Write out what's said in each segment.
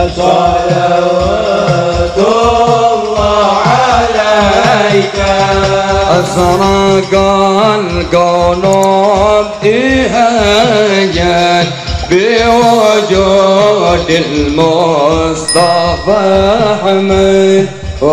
صلوات الله عليك أسرق الكون ابتهاجا بوجود المصطفى أحمد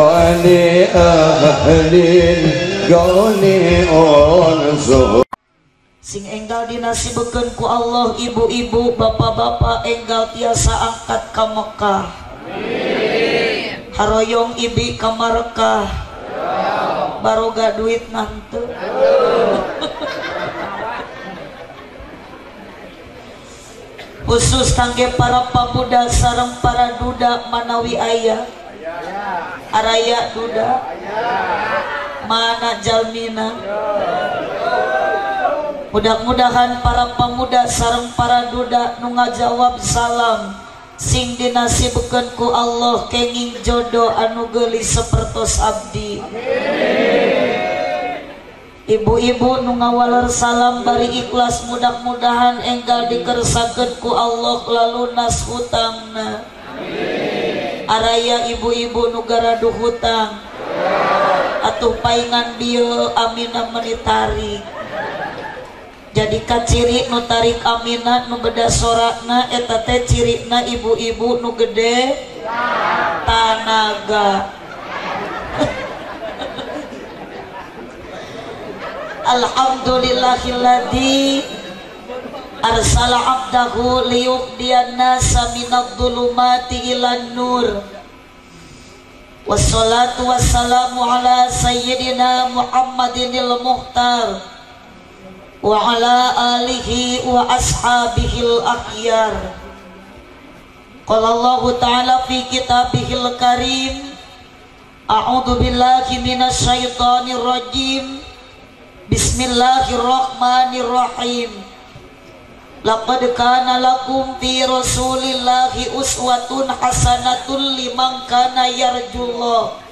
ولأهل الكون أنصر. Sing enggal dinasibekeun ku Allah, ibu-ibu, bapak-bapak enggal tiasa angkat ka Mekah. Amin. Haroyong ibi ka Makkah. Baroga duit nanti. Khusus kangge para pemuda sareng para duda manawi ayah. Araya duda. Mana jalmina. Mudah-mudahan para pemuda sareng para duda nu ngajawab salam sing dinasibekeun ku Allah kenging jodoh anu geulis sapertos abdi. Ibu-ibu nu ngawaler salam bari ikhlas, mudah-mudahan enggal dikersakeun ku Allah lalunas hutangna. Araya ibu-ibu nu garaduh hutang atuh paingan dieu amina menitarik. Jadi ciri nu tarik aminah nu beda sorakna eta teh cirina ibu-ibu nu gede tanaga. Alhamdulillahilladzi arsala abdahu liyuhdiyan nasa minadh-dhulumati ilan nur. Wassalatu wassalamu ala sayyidina Muhammadinil Muhtar wa ala alihi wa ashabihil akhyar. Qala Allah ta'ala fi kitabihil karim, a'udzu billahi minasy syaithanir rajim. Bismillahirrahmanirrahim. Laqad kana lakum fi rasulillahi uswatun hasanatun liman kana yarjullah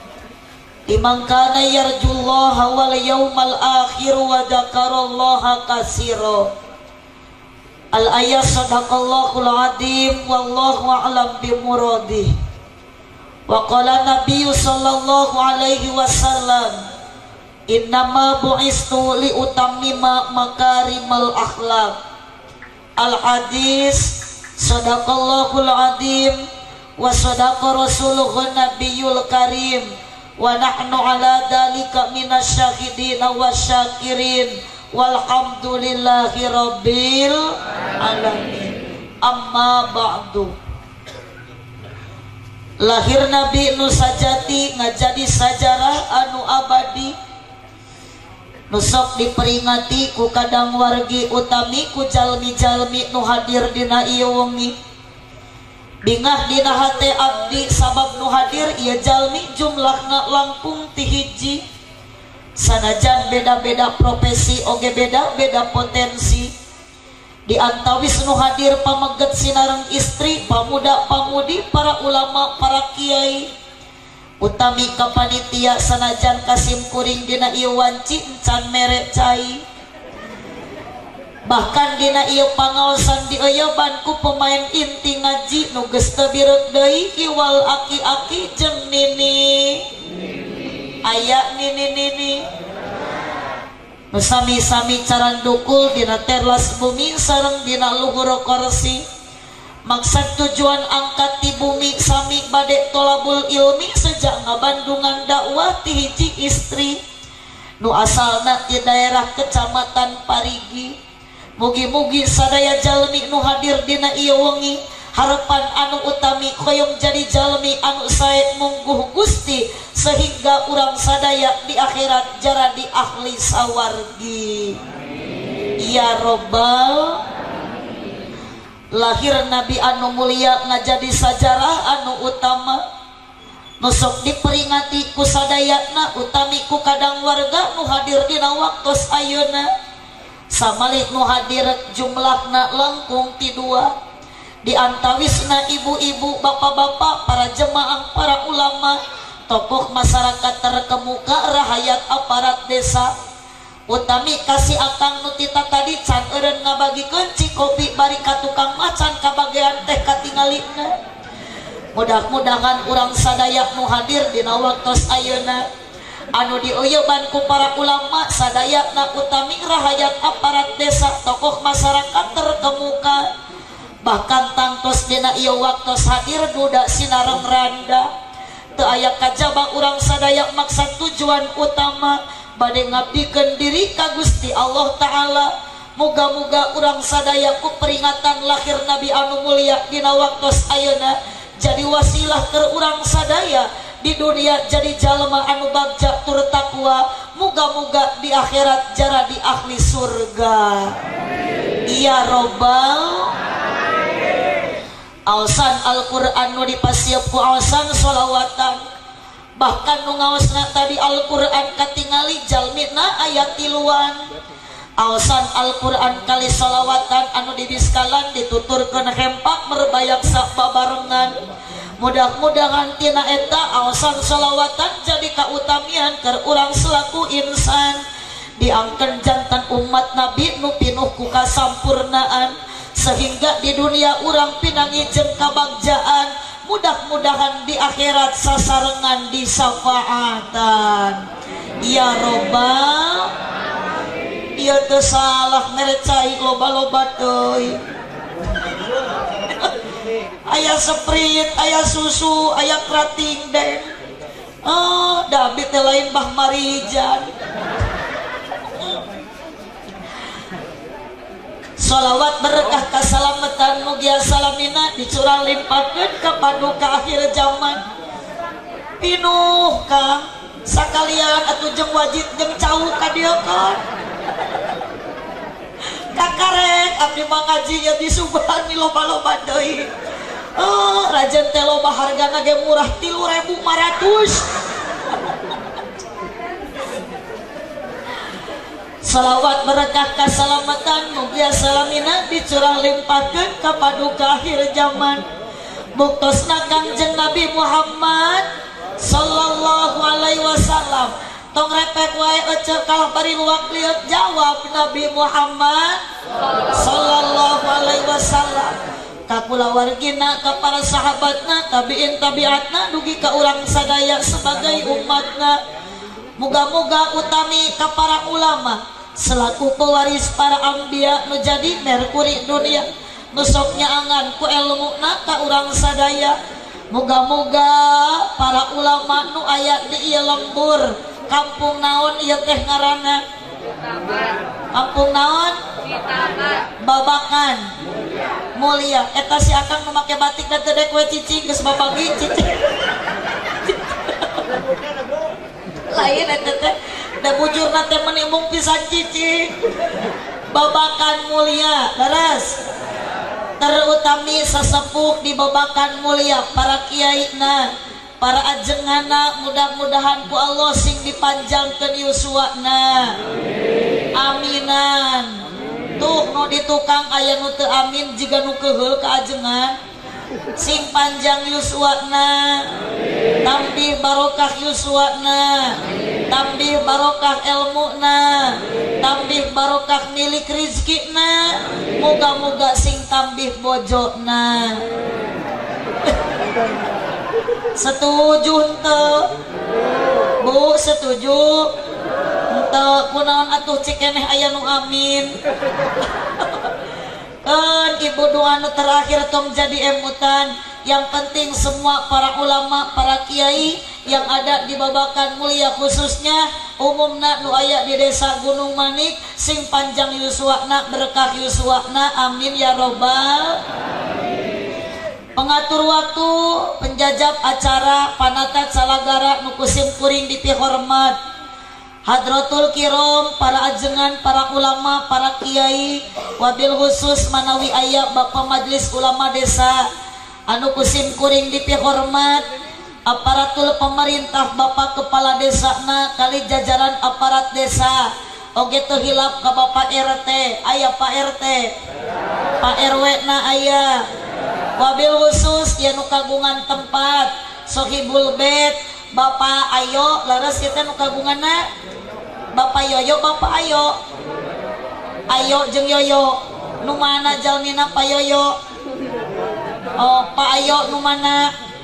wal yawmal akhir wa dzakarallaha katsira. Al ayat sadaqallahul adzim wallahu a'lam bimuradih. Wa qala nabiyyu sallallahu alaihi wasallam, innama bu'istu li utammima makarimal akhlaq. Al hadis sadaqallahul adzim wa sadaqa rasuluhun nabiyyul karim wa nahnu ala dalika minasyahidin wasyakirin walhamdulillahi rabbil alamin. Amma ba'du. Lahir Nabi nu sajati ngajadi sajarah anu abadi nusok diperingati ku kadang wargi utami ku jalmi-jalmi nu hadir dina ieu wengi. Bingah dina hate abdi sabab nu hadir ieu jalmi jumlahna langkung ti hiji. Sanajan beda-beda profesi oge beda-beda potensi. Di antawis nu hadir pameget sinareng istri, pamuda-pamudi, para ulama, para kiai. Utami kapanitia sanajan kasim kuring dina ieu wanci encan mere cai. Bahkan dina ieu pangaosan dioyoban ku pemain inti ngaji nu geus teu birek deui iwal aki-aki jeung nini. Aya nini-nini nu sami-sami caran dukul dina terlas bumi sareng dina luhur kursi. Maksud tujuan angkat ti bumi sami bade tolabul ilmi sejak ngabandungan dakwah ti hiji istri nu asalna ti daerah kecamatan Parigi. Mugi-mugi sadaya jalmi nu hadir dina ieu wengi harapan anu utami hoyong jadi jalmi anu sae mungguh Gusti sehingga urang sadaya di akhirat jara di ahli sawargi. Ya Rabbal. Lahir Nabi anu mulia ngajadi sajarah anu utama nusok diperingati ku sadayana utami ku kadang warga nu hadir dina waktos ayeuna. Samalih nu hadir jumlahna langkung ti dua. Di antawisna ibu-ibu, bapak-bapak, para jemaah, para ulama, tokoh masyarakat terkemuka, rahayat aparat desa. Utami kasih akang nutita tadi can eureun ngabagikeun ci kopi bari ka tukang macan kabagean teh katingalina. Mudah-mudahan urang sadaya nu hadir dina waktos ayeuna anu dioyoban ku para ulama sadayana utami rahayat aparat desa tokoh masyarakat terkemuka bahkan tangtos dina ieu waktos hadir duda sinareng randa teu aya kajaba urang sadaya maksud tujuan utama bade ngabdikeun diri ka Gusti Allah Ta'ala. Muga-muga urang sadaya ku peringatan lahir Nabi anu mulia dina waktos ayeuna jadi wasilah keur urang sadaya di dunia jadi jalma anu bagja tur takwa. Muga-muga di akhirat jara di ahli surga. Ya Robbal Awasan Al-Quran nu dipasieup ku awasan sholawatan bahkan nu ngaosna tadi Al-Quran katingali jalmina ayat tiluan awasan Al-Quran kali sholawatan anu dibiskalan dituturkeun hempak merbayak sababarengan. Mudah-mudahan tina eta awasan sholawatan jadi kautamian keur urang selaku insan diangkeun jantan umat Nabi nu pinuh ku kasampurnaan sehingga di dunia urang pinangi jeung kabagjaan. Mudah-mudahan di akhirat sasarengan di syafaatan. Ya Robbal ieu teu salah mere cai loba-loba teuy. Aya Sprite, aya susu, aya krating den. Oh, David teh lain Mbah Marijan. Sholawat berkah kasalamatan mugia salamina dicurang limpahkeun ka paduka akhir zaman. Pinuh Kang sakalian atuh jeung wajib jeung cau ka dieu kan. Kakarek abdi mah ngaji ya disubhan di loba-loba deui. Oh, rajen teh loba hargana ge murah 3.500. Salawat berkah kasalamatan mugia salamina dicurang limpahkeun ka paduka akhir zaman. Buktosna Kangjeng Nabi Muhammad sallallahu alaihi wasallam. Tong repek wae ece kalah bari luak lieur jawab Nabi Muhammad sallallahu alaihi wasallam. Ka kulawargina ka para sahabatna tabiin tabiatna dugi ka urang sadaya sebagai umatna. Muga-muga utami ka para ulama selaku pewaris para ambia nu jadi merkuri dunia nu sok nyaangan ku ilmuna ka urang sadaya. Muga-muga para ulama nu aya di ieu lembur kampung naon ieu teh ngaranna? Kampung naon? Babakan Mulia. Eta si akang nu make batik da teu dek we cicing geus babagi cicing. Lain eta teh da bujurna teh menimbung pisan cicing. Babakan Mulia leres. Terutami sesepuh di Babakan Mulia para kiaina, para ajengana mudah-mudahan ku Allah sing dipanjangkeun yuswana. Aminan. Tuh nu di tukang aya nu teu amin jiga nu keheul ka ajengan. Sing panjang yuswana, tambih barokah yuswana, tambih barokah ilmuna, tambih barokah milik rizkina. Moga-moga sing tambih bojona. Setuju henteu? Bu, setuju? Henteu kunaon atuh cik keneh aya nu amin. Ibu doa nu terakhir tong jadi emutan. Yang penting semua para ulama, para kiai yang ada di Babakan Mulia khususnya umumna nu aya di desa Gunung Manik sing panjang yuswana berkah yuswana amin ya robbal. Pengatur waktu, penjajab acara, panatat salagara nu kusim kuring dipihormat. Hadratul Kiram, para ajengan, para ulama, para kiai, wabil khusus manawi aya Bapak Majelis Ulama Desa anu kusim kuring dipihormat, aparatul pemerintah Bapak Kepala Desana kali jajaran aparat desa oge teu hilap ka Bapak RT, aya Pak RT, Pak RW na aya, wabil khusus ya nu kagungan tempat sohibul bait Bapak Ayo leres kita nu kagunganna Bapak Yoyo, Bapak Ayo, Ayo jeung Yoyo, nu mana jalmina Pak Yoyo? Oh, Pak Ayo nu mana?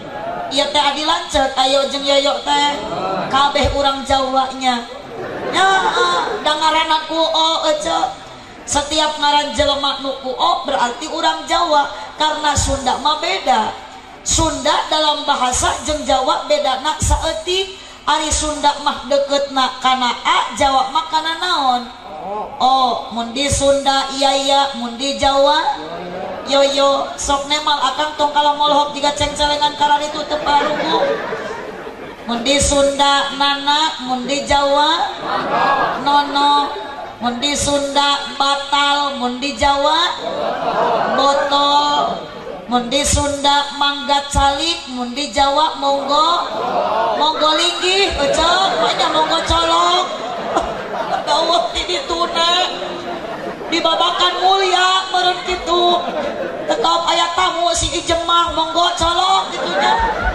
Ieu teh adi lanceuk ayo jeung yoyo teh kabeh urang Jawanya nya da ngaranna ku setiap ngaran jelema nu ku berarti urang Jawa karena Sunda mah beda. Sunda dalam bahasa jeung Jawa bedana saeutik. Ari Sunda mah deketna kana a, Jawa mah kana naon. Mun di Sunda iya mun di Jawa yoyo. Sok nemal akang tong kalamolohok jiga cengcelengan karari itu teu parugu. Mun di Sunda nana, mun di Jawa nono. Mun di Sunda batal, mun di Jawa botol. Mun di Sunda manggat salik, mun di Jawa monggo linggih, banyak monggo colok. Dawuh ti dituna di babakan mulia meureun kitu. Tetep aya tamu si ijemah monggo colok kitunya.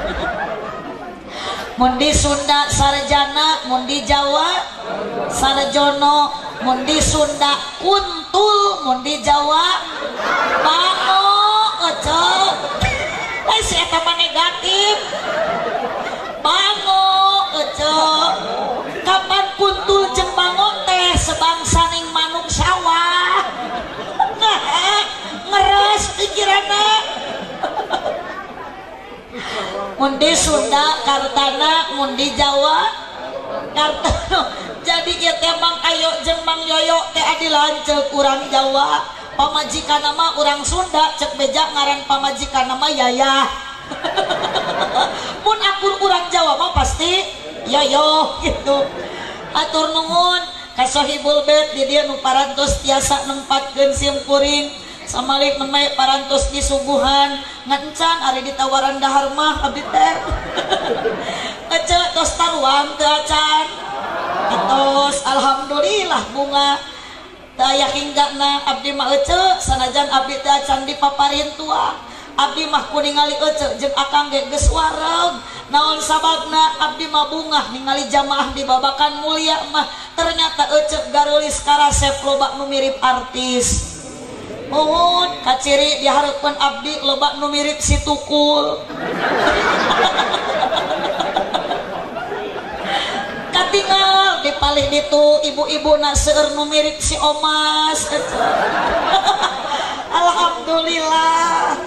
Mun di Sunda sarjana, mun di Jawa sarjono, mun di Sunda kuntul, mun di Jawa bango. Si eta mah negatif. Bango kapan kuntul jeung bango teh sebangsaning manuk sawah. Ngeres pikiranna. Mun di Sunda kartana, mun di Jawa kartana. Jadi ieu teh Mang Ayo jeung Mang Yoyo teh adi lanceuk urang Jawa. Pamajikan nama orang Sunda cek beja ngaran pamajikan nama Yaya. Mun akur orang Jawa mah pasti yoyo gitu. Atur nuhun ka Sohibul Bait di dieu nu parantos tiasa nempatkeun simkuring samalik memay parantos disuguhan ngancan ari ditawaran dahar mah abdi teh. Ece tos taruang teu acan. Tos alhamdulillah bunga daya hinggana abdi mah ece sanajan abdi teh acan dipaparin tua abdi mah ku ningali ece jeung akang ge geus wareg naon sababna abdi mah bungah ningali jamaah di babakan mulia mah ternyata ece gareulis karasep loba nu mirip artis. Mohon kaciri dihareupeun abdi loba nu mirip si Tukul. Katinggal dipalih ditu ibu-ibu na seueur nu mirip si Omas. Alhamdulillah.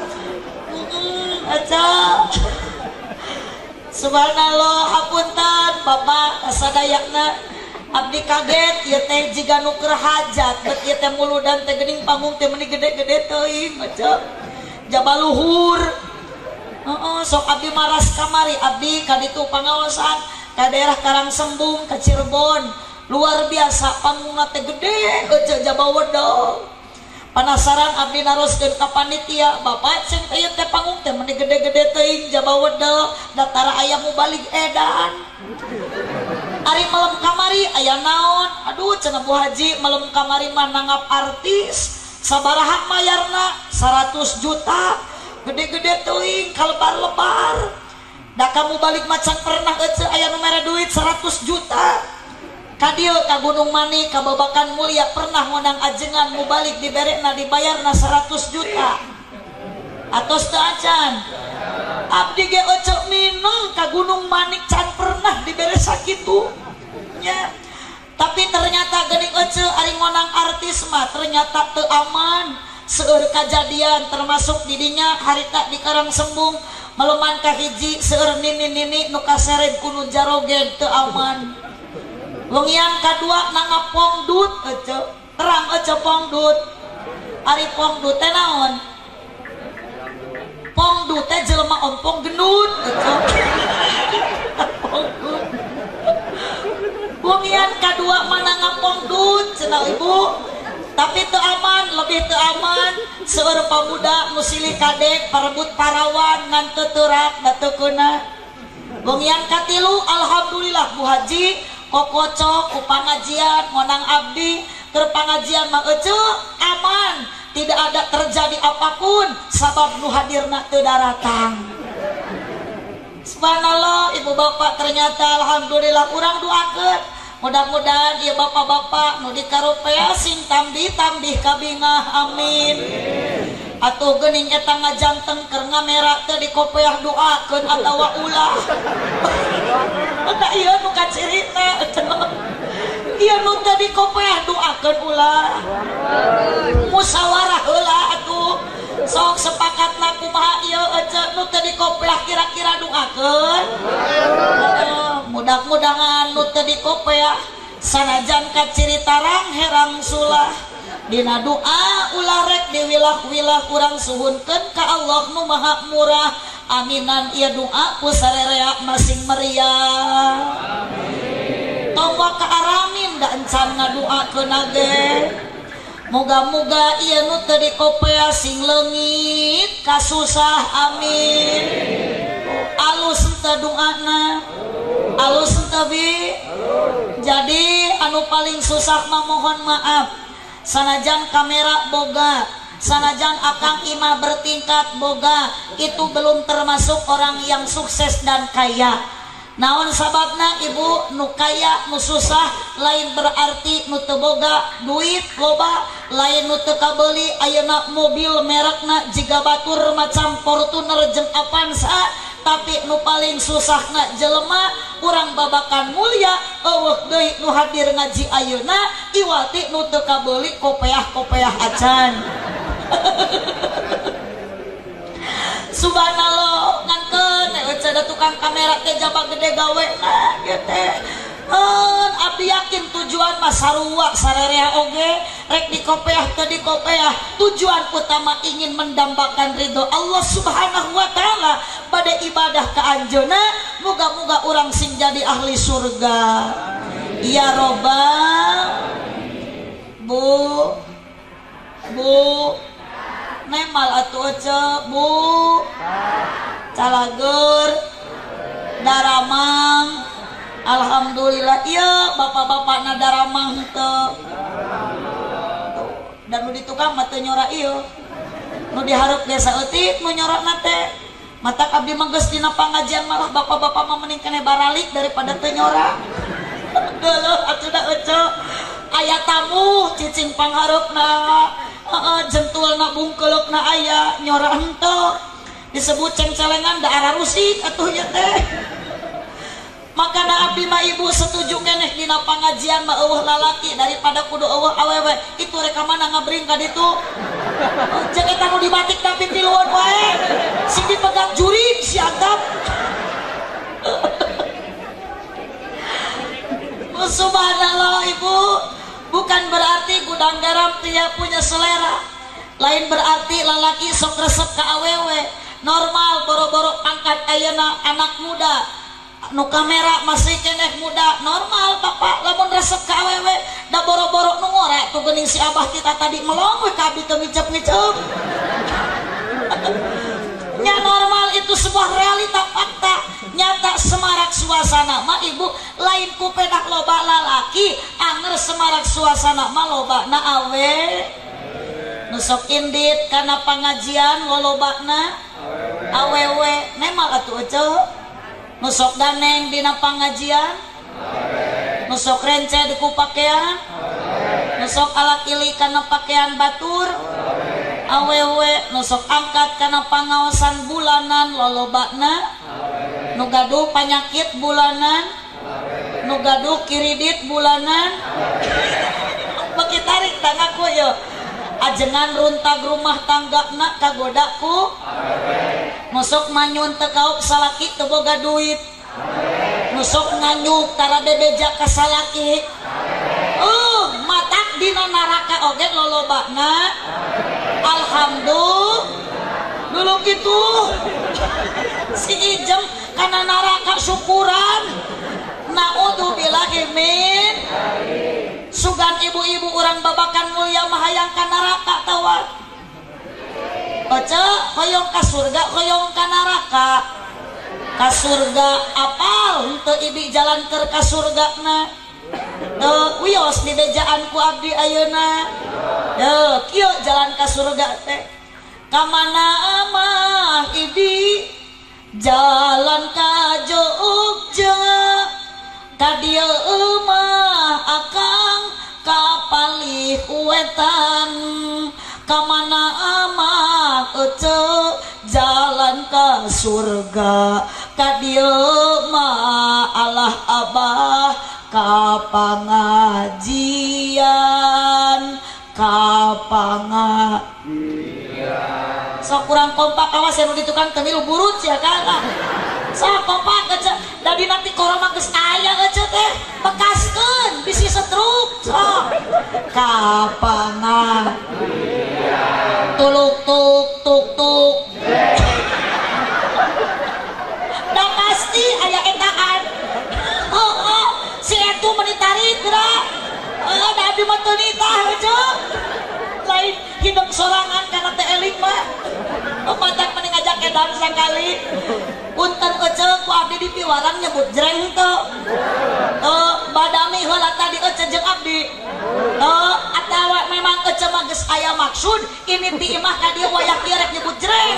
Subhanallah hapunten Bapak sadayana abdi kaget ieu teh jiga nu keur hajat bet ieu teh muludan teh geuning panggung teh meuni gede-gede teuing jaba luhur. Sok abdi maras kamari abdi ka ditu pangaosan ka daerah Karangsembung ke Cirebon luar biasa panggungna teh gede jaba wedog. Penasaran abdi naroskeun ka panitia Bapak cen ieu teh panggung teh meuni gede-gede teuing jaba wedog datara aya mubalik edan. Ari malam kamari aya naon? Aduh cenah Bu Haji malam kamari mah nangap artis sabaraha mayarna 100 juta gede-gede teuing kalebar-lebar. Da kamu balik macan pernah ece aya nu mere duit 100 juta. Ka dieu ka Gunung Mani ka babakan mulia pernah ngundang ajengan mu balik diberena dibayarna 100 juta. Atos teu acan. Abdi ge ece mineng ka Gunung Mani can pernah dibere sakitu. Nya. Tapi ternyata geuning ece ari ngonang artis mah ternyata teu aman. Seueur kajadian termasuk didinya harita di Karangsembung meleman ka hiji seueur nini-nini nu kasereb kuno jarogen teu aman. Wengian kadua nangap pongdut ece terang ece pongdut. Ari pongdut teh naon? Pongdut teh jelema ompong gendut ece. Pongdut. Wengian kadua manangap pongdut cenah ibu. Tapi teu aman, lebih teu aman seueur pamuda nu silih kadek parebut parawan ngan teu teurak da teu keuna. Wengian katilu alhamdulillah Bu Haji kokocok ku pangajian ngonang abdi keur pangajian mah ece aman, tidak ada terjadi apapun sabab nu hadirna teu daratang. Subhanallah ibu bapak ternyata alhamdulillah urang doakeun mudah-mudahan ieu bapak-bapak nu dikaropea sing tambih-tambih kabingah amin. Atuh geuning eta ngajanteng keur ngamera teh di kopiah doakeun atawa ulah. Eta ieu nu kacirita. Ieu nu teh di kopiah doakeun ulah. Musyawarah heula atuh. Sok sepakatna kumaha ieu ece nu teh di kopiah kira-kira doakeun. Mudah-mudahan nu teh di kopiah sanajan kacirita rang herang sulah. Dina doa ulah rek diwilah-wilah kurang suhunkeun ka Allah nu Maha Murah. Aminan ieu doa ku sarerea masing meriah. Tongwa ka aramin da encan ngadoakeun ge. Moga-moga ieu nu teu dikopea sing leungit kasusah amin. Alus teu doana. Alus teu bi. Jadi anu paling susah mah mohon maaf. Sanajan kamera boga, sanajan akang imah bertingkat boga, itu belum termasuk orang yang sukses dan kaya. Naon sababna ibu nu kaya nu susah lain berarti nu teu boga duit loba, lain nu teu kabeuli ayeuna mobil merekna jiga batur macam Fortuner jeung Avanza. Tapi nu paling susahna jelema urang babakan mulia eueuh deui nu hadir ngaji ayeuna iwati nu teu kabeuli kopeah-kopeah acan. Subhanallah ngangkeun cenah tukang kamera teh jaba gede gawena ge teh. Abdi yakin tujuan mah sarua sarerea oge rek dikopeah teu dikopeah tujuan utama ingin mendambakan ridho Allah Subhanahu wa taala bade ibadah ka anjeunna muga-muga urang sing jadi ahli surga ya robbal. Bu nemal atuh ce bu calager daramang. Alhamdulillah iya bapak-bapak nadaramang teu dan nu di tukang mah teu nyora ieu nu dihareup desa eutik nu nyorona teh matak abdi mah geus dina pangajian malah bapak-bapak mah mending keneh baralik daripada teu nyora. Geuleuh atuh da ece aya tamu cicing panghareupna jentulna bungkeleukna aya nyora henteu disebut cengcelengan da ararusik atuh nya teh. Makana abdi mah ibu setuju keneh dina pangajian mah eueuh lalaki daripada kudu eueuh awewe. Itu rek mana ngabring ka ditu. Jeung eta nu dibatik tapi tiluan wae. Sing dipegang juri siagap. Subhanallah ibu, bukan berarti gudang garam tidak punya selera. Lain berarti lalaki sok resep ka awewe. Normal boro-boro angkat ayeuna anak muda. Nu kamera masih keneh muda normal bapak lamun resep ka awewe da boro-boro nu ngorek tuh geuning si abah kita tadi melong we ka abdi teu ngicep-ngicep. Nya normal itu sebuah realita fakta nyata semarak suasana mah ibu lain ku pedak loba lalaki anger semarak suasana mah loba na awe nu sok indit kana pangajian lolobana awewe nemal atuh ece. Nusok daneng dina pangajian, nusok rence di ku pakaian, nusok alat ili kana pakaian batur, awewe nusok angkat kana pangaosan bulanan lolobana, nu gaduh panyakit bulanan, nu gaduh kiridit bulanan, bagi tarik tangaku yo. Ajengan runtag rumah tanggana kagodaku nusok manyun teu kaup salaki teu boga duit nusok nganyuk tara bebeja ka salaki matak dina naraka oge lolobana alhamdulillah dulu gitu si ijem kana naraka syukuran naudzubillahi min sugan ibu-ibu orang babakan mulia mahayang ka neraka tawat oce hoyong ka surga hoyong ka neraka ka surga apal henteu ibi jalan keur ka surgana teu wios di bejaan ku abdi ayeuna teu kieu jalan ka surga teh ka mana mah ibi jalan ka Jogja ka dieu mah akang kapalih wetan ka mana mah ke surga ka dieu mah Allah Abah ka pangajian sok kurang kompak awas yang di tukang temilu burut ya kan sok kompak aja dari nanti koroma geus aya aja teh bekaskeun bisi setruk sok kapangan tuluk tuk tuk tuk da pasti aya etaan si etu menitari gerak da abdi mah teu nitah aja lain hidup sorangan karena teh eling mah patak mending ngajak edan sakali punten ece ku abdi di piwarang nyebut jreng teu badami heula tadi ece jeung abdi atawa memang ece mah geus aya maksud ini ti imah ka dieu wayah kieu rek nyebut jreng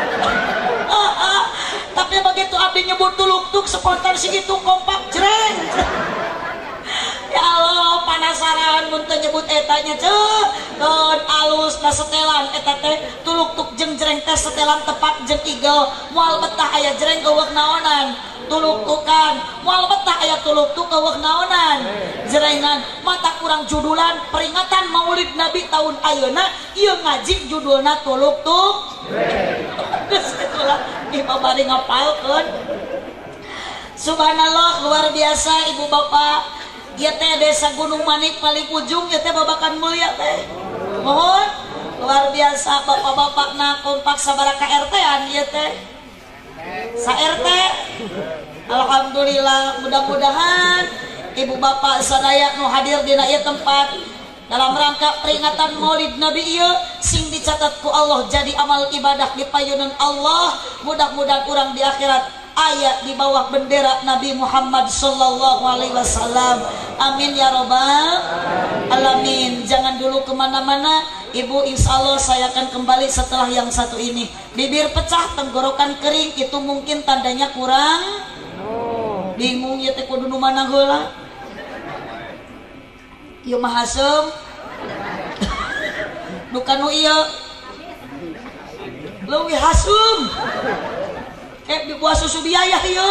tapi begitu abdi nyebut tuluk-tuk spontan segitu kompak jreng. Ya Allah penasaran mun teu nyebut eta nya ceuh keun alus da setelan eta teh tuluk-tuk jeung jreng teh setelan tepat jeung igel moal betah aya jreng eueuh naonan tuluk-tukan moal betah aya tuluk-tuk eueuh naonan jrengan mata kurang judulan peringatan Maulid Nabi tahun ayeuna ieu ngaji judulna tuluk-tuk geus itulah imah bari ngapalkeun. Subhanallah luar biasa ibu bapak. Ieu teh desa Gunung Manik paling ujung ieu teh babakan mulia teh. Mohon luar biasa bapak-bapakna kompak sabaraha RT-an ieu teh. Sa RT alhamdulillah mudah-mudahan ibu bapak sadaya nu hadir dina ieu tempat dalam rangka peringatan Maulid Nabi ieu sing dicatat ku Allah jadi amal ibadah di payunan Allah. Mudah-mudahan urang di akhirat ayat di bawah bendera Nabi Muhammad sallallahu alaihi wasallam. Amin ya robbal alamin. Jangan dulu kemana-mana ibu, insya Allah saya akan kembali setelah yang satu ini. Bibir pecah, tenggorokan kering, itu mungkin tandanya kurang bingung ya teh kudu nu mana heula. Ieu mah hasem bukan nu ieu leuwih hasem dibuat susu biaya ieu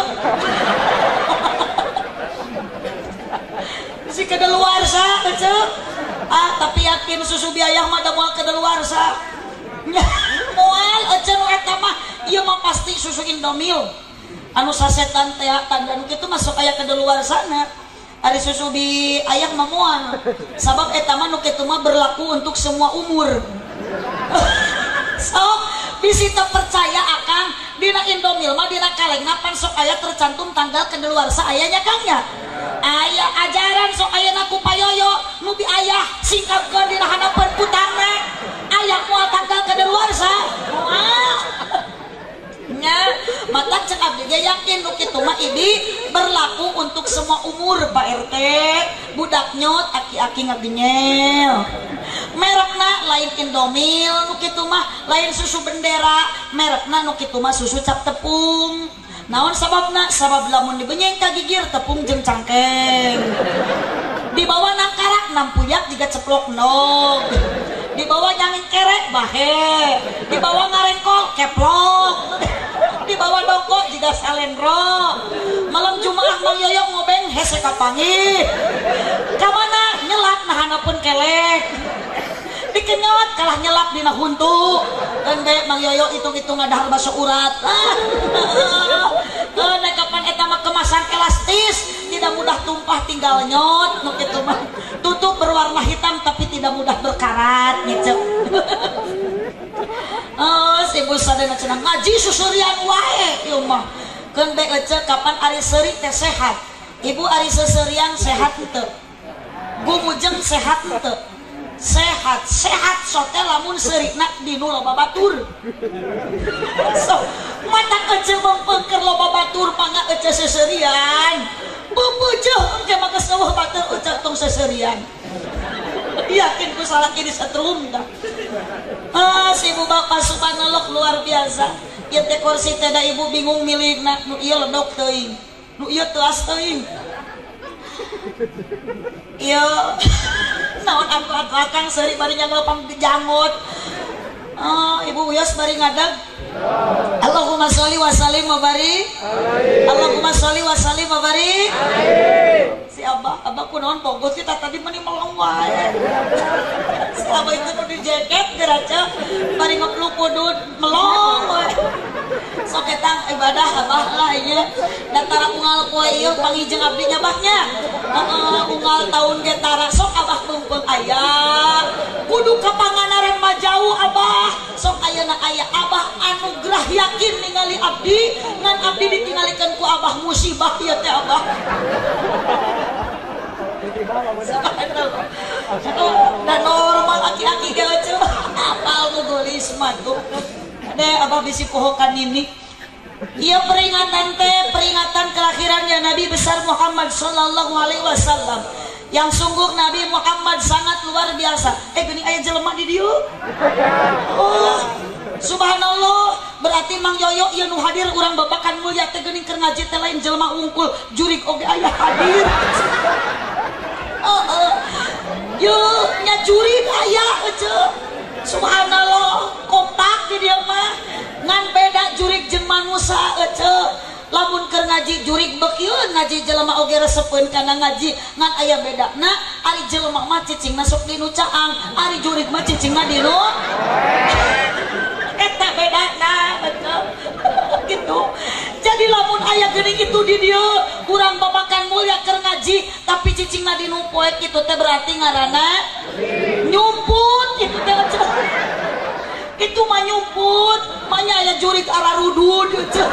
si kadaluarsa ece tapi yakin susu biaya mah da moal kadaluarsa moal ece nu eta mah ieu mah pasti susu Indomil anu sasetan teh tanda nu kitu masuk aya kadaluarsana. Ari susu bi ayah mah moal sabab eta mah nu kitu mah berlaku untuk semua umur. So bisi teu percaya akang dina Indomil mah dina kalengna pan sok aya tercantum tanggal kadaluarsa aya nya Kang nya. Aya ajaran sok ayeuna ku payoyo nu bi ayah singkatkeun dina hadapan putangna. Aya moal tanggal kadaluarsa. Moal. Nya mata cek abdi ge yakin nu kitu mah ibi berlaku untuk semua umur Pak RT. Budak nyot aki-aki ngabingel. Merekna lain Indomil nu kitu mah lain susu bendera, merekna nu kitu mah susu cap tepung. Naon sababna? Sabab lamun dibenyeng ka gigir tepung jeung cangkeng. Dibawa nangkarak nampuyak juga ceplok nog. Dibawa nyangin kerek bahe. Dibawa ngarengkol keplok. Dibawa dongkok juga salendro. Malam Jumaah Mang Yoyo ngobeng hese kapangi. Kamana nyelap nahanapeun kelek. Dikenyot kalah nyelap dina huntu. Ende Mang Yoyo hitung-hitung ngadahar baso urat. Nek kapan eta mah kemasan elastis, tidak mudah tumpah tinggal nyot. Nu kitu mah tutup berwarna hitam tapi tidak mudah berkarat gitu. Si ibu sadana cenah ngaji susurian wae ieu mah. Keun bae ece kapan ari seuri teh sehat. Ibu ari seserian sehat teu? Gumujeng sehat teu? Sehat sote lamun seurina dinu loba batur. So mata ece mempengker loba batur mangga ece seserian. Bumujeng ge mah geus eueuh batur ece tong seserian. Yakin ku salah kini setrum dah. Si ibu bapak subhanallah luar biasa. Ieu teh kursi teh da ibu bingung milikna. Nu ieu ledok teuing. Nu ieu teuas teuing. Ieu naon aku akang seuri bari nyanggal pang janggot. Ibu Uyos bari ngadeg. Allahumma sholli wa sallim wa barik. Allahumma sholli wa sallim wa barik. Si abah kunaon bogot kita tadi meni melong wae. Si abah itu kudu jaket geraca bari ngepluk kudu melong wae. Sok eta ibadah abah lah ieu. Datara unggal poe ieu pangijeng abdi nyabahnya. Unggal taun ge tara sok abah tungkul aya. Kudu ka Pangandaran mah jauh abah. Sok ayeuna aya abah anugerah yakin ningali abdi ngan abdi ditinggalikeun ku abah musibah ieu teh abah. Dan normal aki-aki geuceul apal nu gelis mah tuh. Ade abah bisi pohokan ini. Ieu peringatan teh peringatan kelahirannya Nabi besar Muhammad sallallahu alaihi wasallam. Yang sungguh Nabi Muhammad sangat luar biasa. Geuning aya jelema di dieu. Oh, subhanallah, berarti Mang Yoyo ieu nu hadir urang babakan mulia teh geuning keur ngaji teh lain jelema ungkul, jurig oge aya hadir. Yuk nya jurig aya eueuh. Subhanallah, kompak di dieu mah. Ngan beda jurig jeung manusia eueuh. Lamun keur ngaji jurig beukieun ngaji jelema oge resepeun kana ngaji ngan aya bedana. Ari jelema mah cicingna sok dinu caang, ari jurig mah cicingna dinu eta bedana betul gitu. Jadi lamun aya geuning itu di dieu kurang babakan mulia keur ngaji tapi cicingna dinu poe kitu teh berarti ngaranna nyumput kitu teh. Itu mah nyumput, manya aya jurig ararudud eueuh.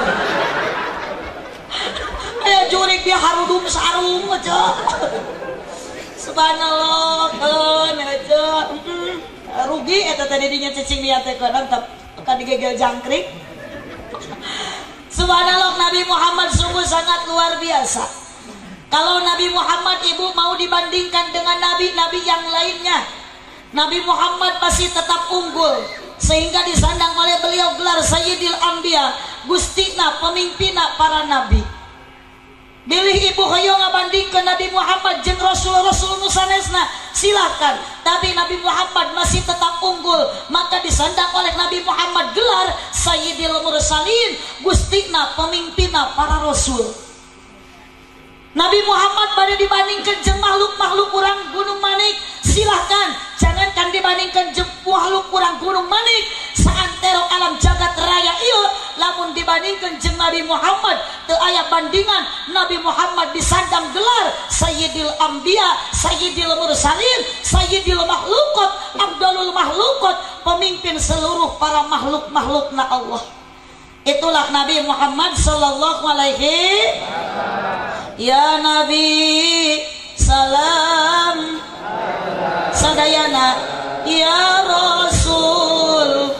Aya jurig dia harudum sarung aja. Subhanallah keun aja. Rugi eta tadi dinya cicing dia teh keun ka digegel jangkrik. Subhanallah, Nabi Muhammad sungguh sangat luar biasa. Kalau Nabi Muhammad ibu mau dibandingkan dengan nabi-nabi yang lainnya, Nabi Muhammad masih tetap unggul sehingga disandang oleh beliau gelar Sayyidil Anbiya, gustina pemimpinna para nabi. Bilih ibu hoyong ngabandingkeun Nabi Muhammad jeung Rasul-Rasul nu sanesna, silahkan. Tapi Nabi Muhammad masih tetap unggul, maka disandang oleh Nabi Muhammad gelar Sayyidil Mursalin, gustina pemimpinna para rasul. Nabi Muhammad pada dibandingkan jeung makhluk-makhluk urang Gunung Manik, silahkan. Jangankan dibandingkan jeung makhluk urang Gunung Manik, saantero alam jagat raya ieu lamun dibandingkan jeung Nabi Muhammad teu aya bandingan. Nabi Muhammad disandang gelar Sayyidil Anbiya, Sayyidil Mursalin, Sayyidil Makhluqat, Abdalul Makhluqat, pemimpin seluruh para makhluk-makhlukna Allah. Itulah Nabi Muhammad sallallahu alaihi ya Nabi salam sadayana ya Rasul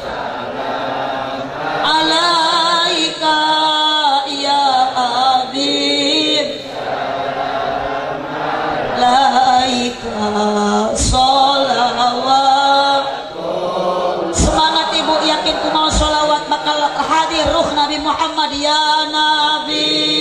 alaika ya Habib laika sholawat. Semangat ibu, yakin ku mau sholawat bakal hadir ruh Nabi Muhammad ya Nabi.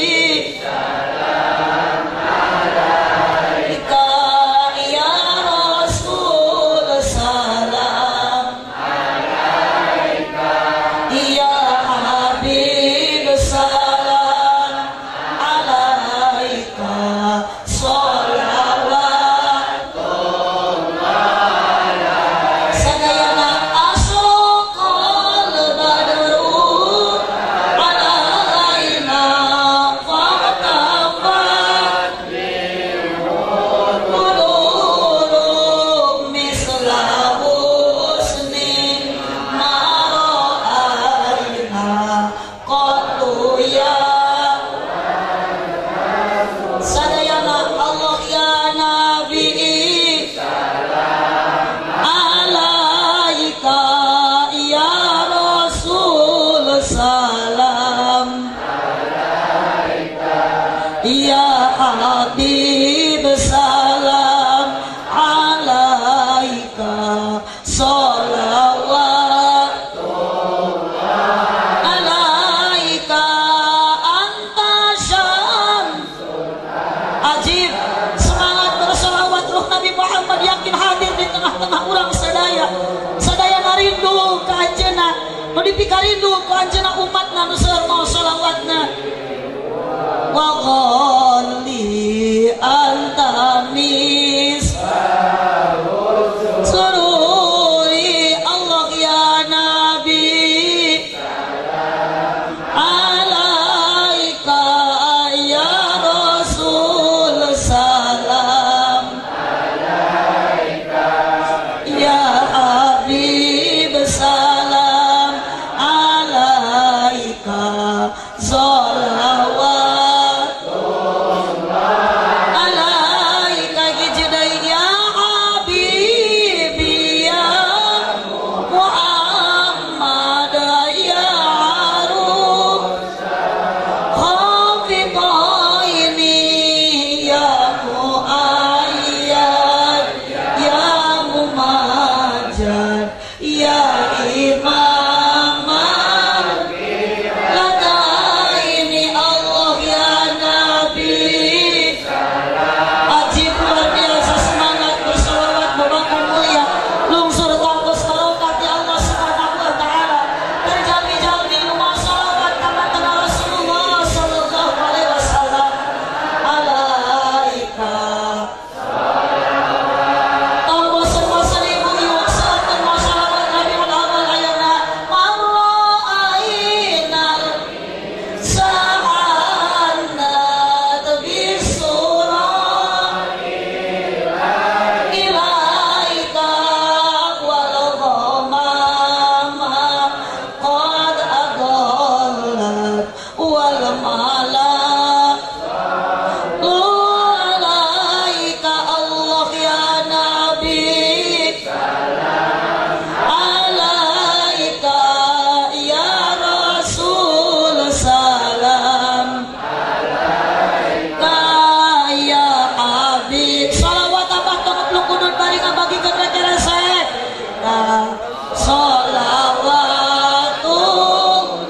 rindu ku anjeunna umatna nu seueur mau sholawatna wa qali antamis sururi Allah ya nabi alaika ya rasul salam ya habib salam alaika sholawat alaika hijdai ya habib ya Muhammad ya aruf hafiqaini ya muayyad ya mumajjad ya imam ladaini Allah ya nabi ajib luar biasa semangat bersolawat berbakat mulia lungsur tangkus tarokat ya Allah subhanahu wa ta'ala terjami-jami rumah salawat kama Rasulullah sallallahu alaihi wasallam alaika tahun bosan ibu iwak saatan masalawat nabi ulama ayana marra ainal sa'anat bisurah ilaika wal ghamama qad adallat wal malak alaika Allah ya nabi alaika ya rasul salam ya habib salawat abah tengok kudut bari ngabagi ke kacara saya salawatu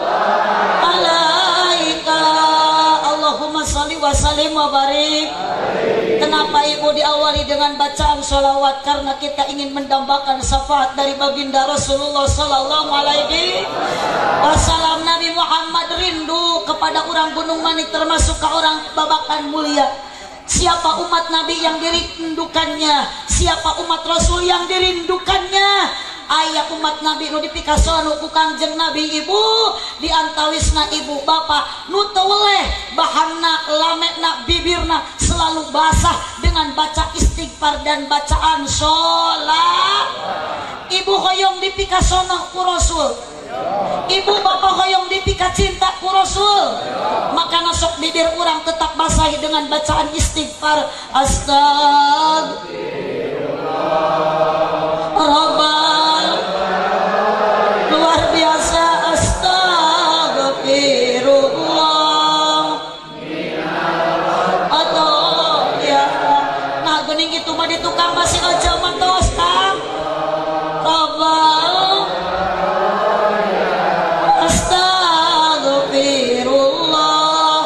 alaika Allahumma salli wa sallim wa barik. Kenapa ibu diawali dengan bacaan sholawat? Karena kita ingin mendambakan syafaat dari baginda Rasulullah sallallahu alaihi wasallam. Nabi Muhammad rindu kepada orang Gunung Manik termasuk ke orang babakan mulia. Siapa umat Nabi yang dirindukannya? Siapa umat Rasul yang dirindukannya? Ayah umat Nabi nu dipikasoan ku Kangjeng Nabi ibu diantawisna ibu bapak nu teu weleh bahanna lamekna bibirna selalu basah dengan baca istighfar dan bacaan sholat. Ibu hoyong dipikasona ku Rasul, ibu bapak hoyong dipika cinta ku Rasul, maka nasok bibir orang tetap basahi dengan bacaan istighfar. Rabbal luar biasa astagfirullah atau ya nah geuning kitu mah di tukang basi aja mantos Kang Rabbal astagfirullah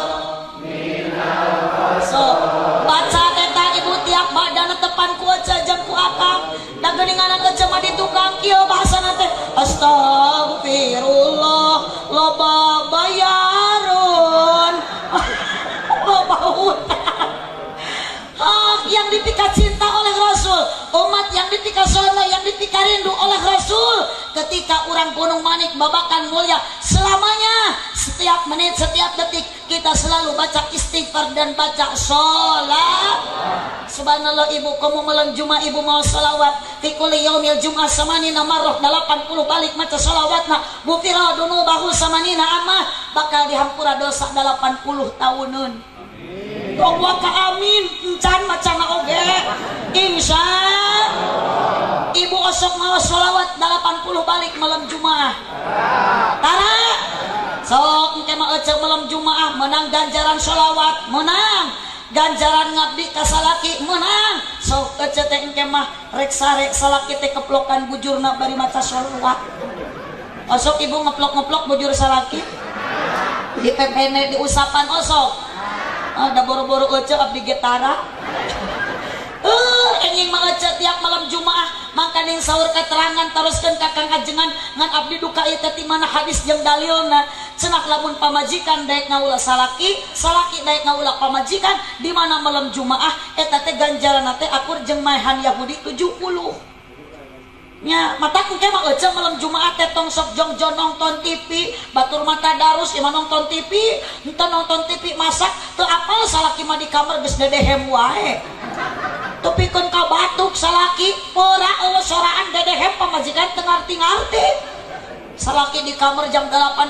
so baca eta ibu tiap badan tepan ku aja jam ku akang da geuningan aja mah di tukang kieu bahasana teh astagfirullah loba bayarun loba hutang yang dipika cinta oleh Rasul, umat yang dipika sholat, yang dipika rindu oleh Rasul. Ketika orang Gunung Manik babakan mulia selamanya, setiap menit, setiap detik kita selalu baca istighfar dan baca sholat. Subhanallah ibu, kamu malam Jumat ibu mau sholawat fi kulli yaumil Jumat samanina marrah 80 balik maca sholawatna bufira dunubahu samanina amma bakal dihampura dosa 80 tahunan. Tongwa ka amin encan macana oge insya ibu osok mau sholawat 80 balik malam Jumaah tara sok engke mah eceu malam Jumaah menang ganjaran sholawat menang ganjaran ngabdi ka salaki menang sok eceu teh engke mah rek sare salaki teh keplokan bujurna bari maca sholawat osok ibu ngeplok-ngeplok bujur salaki di pepene di usapan osok ada boro-boro ece abdi getara anjing mah ece tiap malam Jumaah mangkaning saur keterangan teruskeun kakang ajengan ngan abdi duka ieu teh mana hadis jeung dalilna cenah lamun pamajikan daek ngaulah salaki daek ngaulah pamajikan di mana malam Jumaah eta teh ganjaranna teh akur jeung maehan Yahudi 70 nya mataku ke mah ece malam Jumaat teh tong sok jongjo nonton TV batur mata darus imah nonton TV ente nonton TV masak teu apal salaki mah di kamar geus dedehem wae tepikeun ka batuk salaki peura eueuh soraan dedehem pamajikan teu ngarti-ngarti salaki di kamar jam 8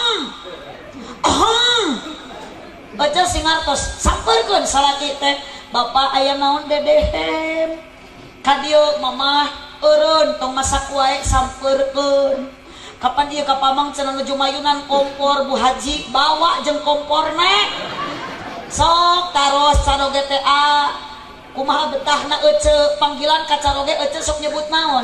ece singartos sampeurkeun salaki teh bapak aya naon dedehem ka dieu mamah eureun tong masak wae sampeurkeun kapan dia ka pamang cenah nuju mayunan kompor Bu Haji bawa jeung komporna sok taros caroge teh kumaha betahna ece panggilan ka caroge ece sok nyebut naon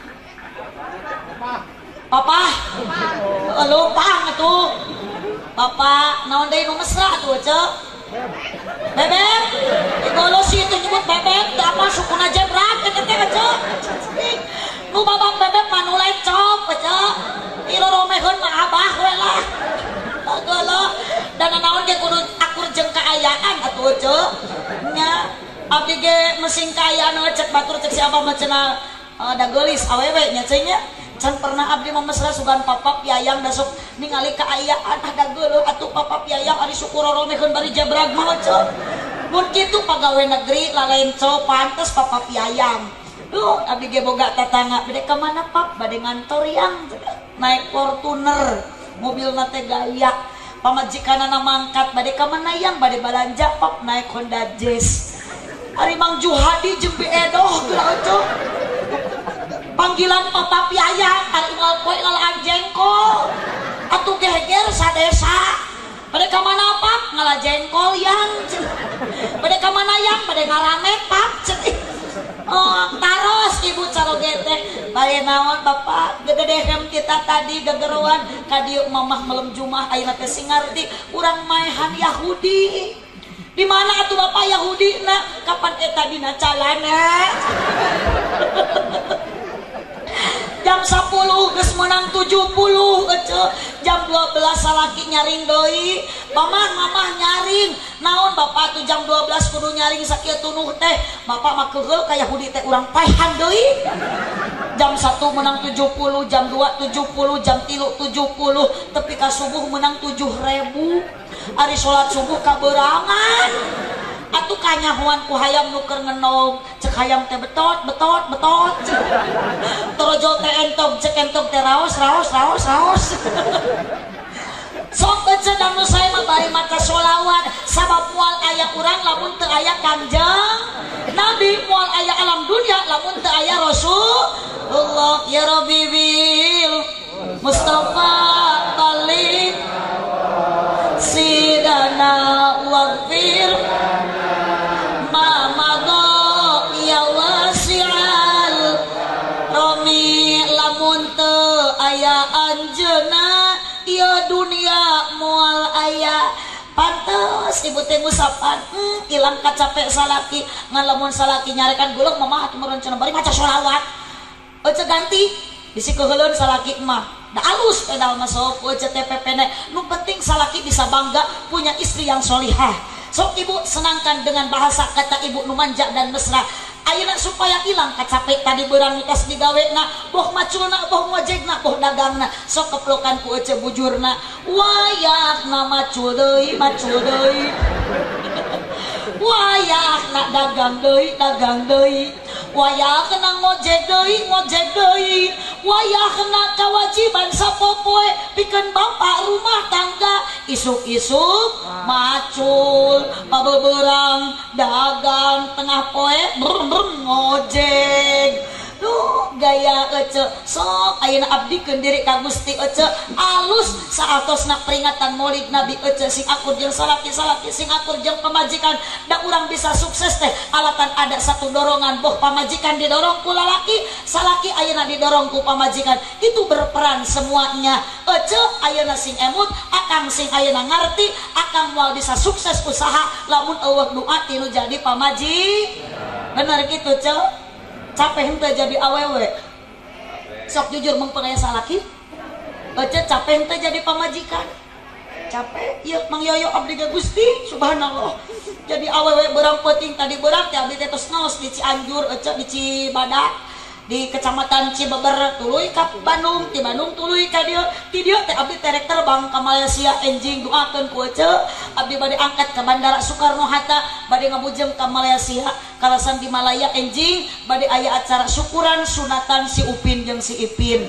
papa lupa atuh papa naon deui nu mesra atuh ece bebek igolosi itu nyebut bebek apa sukuna jebrak teh ece nu babak bebek manulai cop ece iroromeheun mah abah we lah tagala dan naon ge kudu akur jeung kaayaan atuh ece nya abdi ge mesin kaayaan cek batur cek si abah mah cenah dagelis awewe nya cenah can pernah abdi mah mesra sugan papa piayang da sok ningali kaayaan ada geuleuh atuh papa piayang ari sukuroromeheun bari jabrag mah cok mun kitu pagawe negeri lalain cok pantes papa piayang duh abdi ge boga tatangga bade ka mana pap bade ngantor yang naik Fortuner mobilna teh gaya pamajikanana mangkat bade ka mana yang bade balanja pap naik Honda Jazz ari Mang Juhadi jeung Edoh geuleuh cok panggilan papa piayang ari unggal poe ngalaan jengkol atuh geger sadesa bade ka mana pap ngalah jengkol yang bade ka mana yang bade ngarame pap taros ibu caroge teh bae naon bapak gegedehem kita tadi gegeruan ka dieu mamah malam Jumaah ayeuna teh sing ngarti urang maehan Yahudi di mana atuh bapak Yahudi na kapan eta dina calana jam 10 geus menang 70 ece jam 12 salaki nyaring deui mamah nyaring naon bapak tuh jam 12 kudu nyaring sakieu tunuh teh bapak mah keugeuh ka Yahudi teh urang paehan deui jam 1 menang 70 jam 2 70 jam 3 70 tepi ka subuh menang 7.000 ari salat subuh kaberangan atuh kanyahoan ku hayam nu keur ngenog cek hayam teh betot torojol teh entog cek entog teh raos sok ece dangnu saya mah bari maca sholawat sabab moal aya urang lamun teu aya Kanjeng Nabi moal aya alam dunia lamun teu aya Rasulullah ya Rabbi bil Mustafa balik sidana waghfir dunia moal aya pantes ibu teh ngusapan ilang kacapek salaki ngan lamun salaki nyarekan gulung mamah atuh meureun cenah bari maca sholawat ece ganti bisi keheuleuan salaki mah da alus pedal masuk ece teh pepene nu penting salaki bisa bangga punya istri yang solihah sok ibu senangkan dengan bahasa kata ibu nu manja dan mesra ayeuna supaya ilang kacapek tadi beurang mitos digawena boh maculna boh ngojegna boh dagangna sok keplokan ku ece bujurna wayahna macul deui wayahna dagang deui wayahna ngojeg deui wayahna kewajiban sapopoe pikeun bapak rumah tangga isuk-isuk macul pabeberang dagang tengah poe ngojek duh gaya ece sok ayeuna abdikeun diri ka Gusti ece alus saatosna peringatan Maulid Nabi ece sing akur jeung salaki sing akur jeung pamajikan da urang bisa sukses teh alatan ada satu dorongan boh pamajikan didorong ku lalaki salaki ayeuna didorong ku pamajikan itu berperan semuanya ece ayeuna sing emut akang sing ayeuna ngarti akang moal bisa sukses usaha lamun eueuh doa tinu jadi pamaji bener gitu ce capek henteu jadi awewe sok jujur mengpengaruhi salaki capek henteu jadi pamajikan capek ieu Mang Yoyo abdi ka Gusti subhanallah jadi awewe berang penting tadi berang teh abdi teh tos ngaos di Cianjur di Cibadak di Kecamatan Cibeber tuluy ka Bandung di Bandung tuluy ka dieu di dieu teh abdi terek terbang ka Malaysia enjing doakeun ku abdi bade angkat ke Bandara Soekarno Hatta bade ngabujeng ka Malaysia kalasan di Malaya enjing bade aya acara syukuran sunatan si Upin jeung si Ipin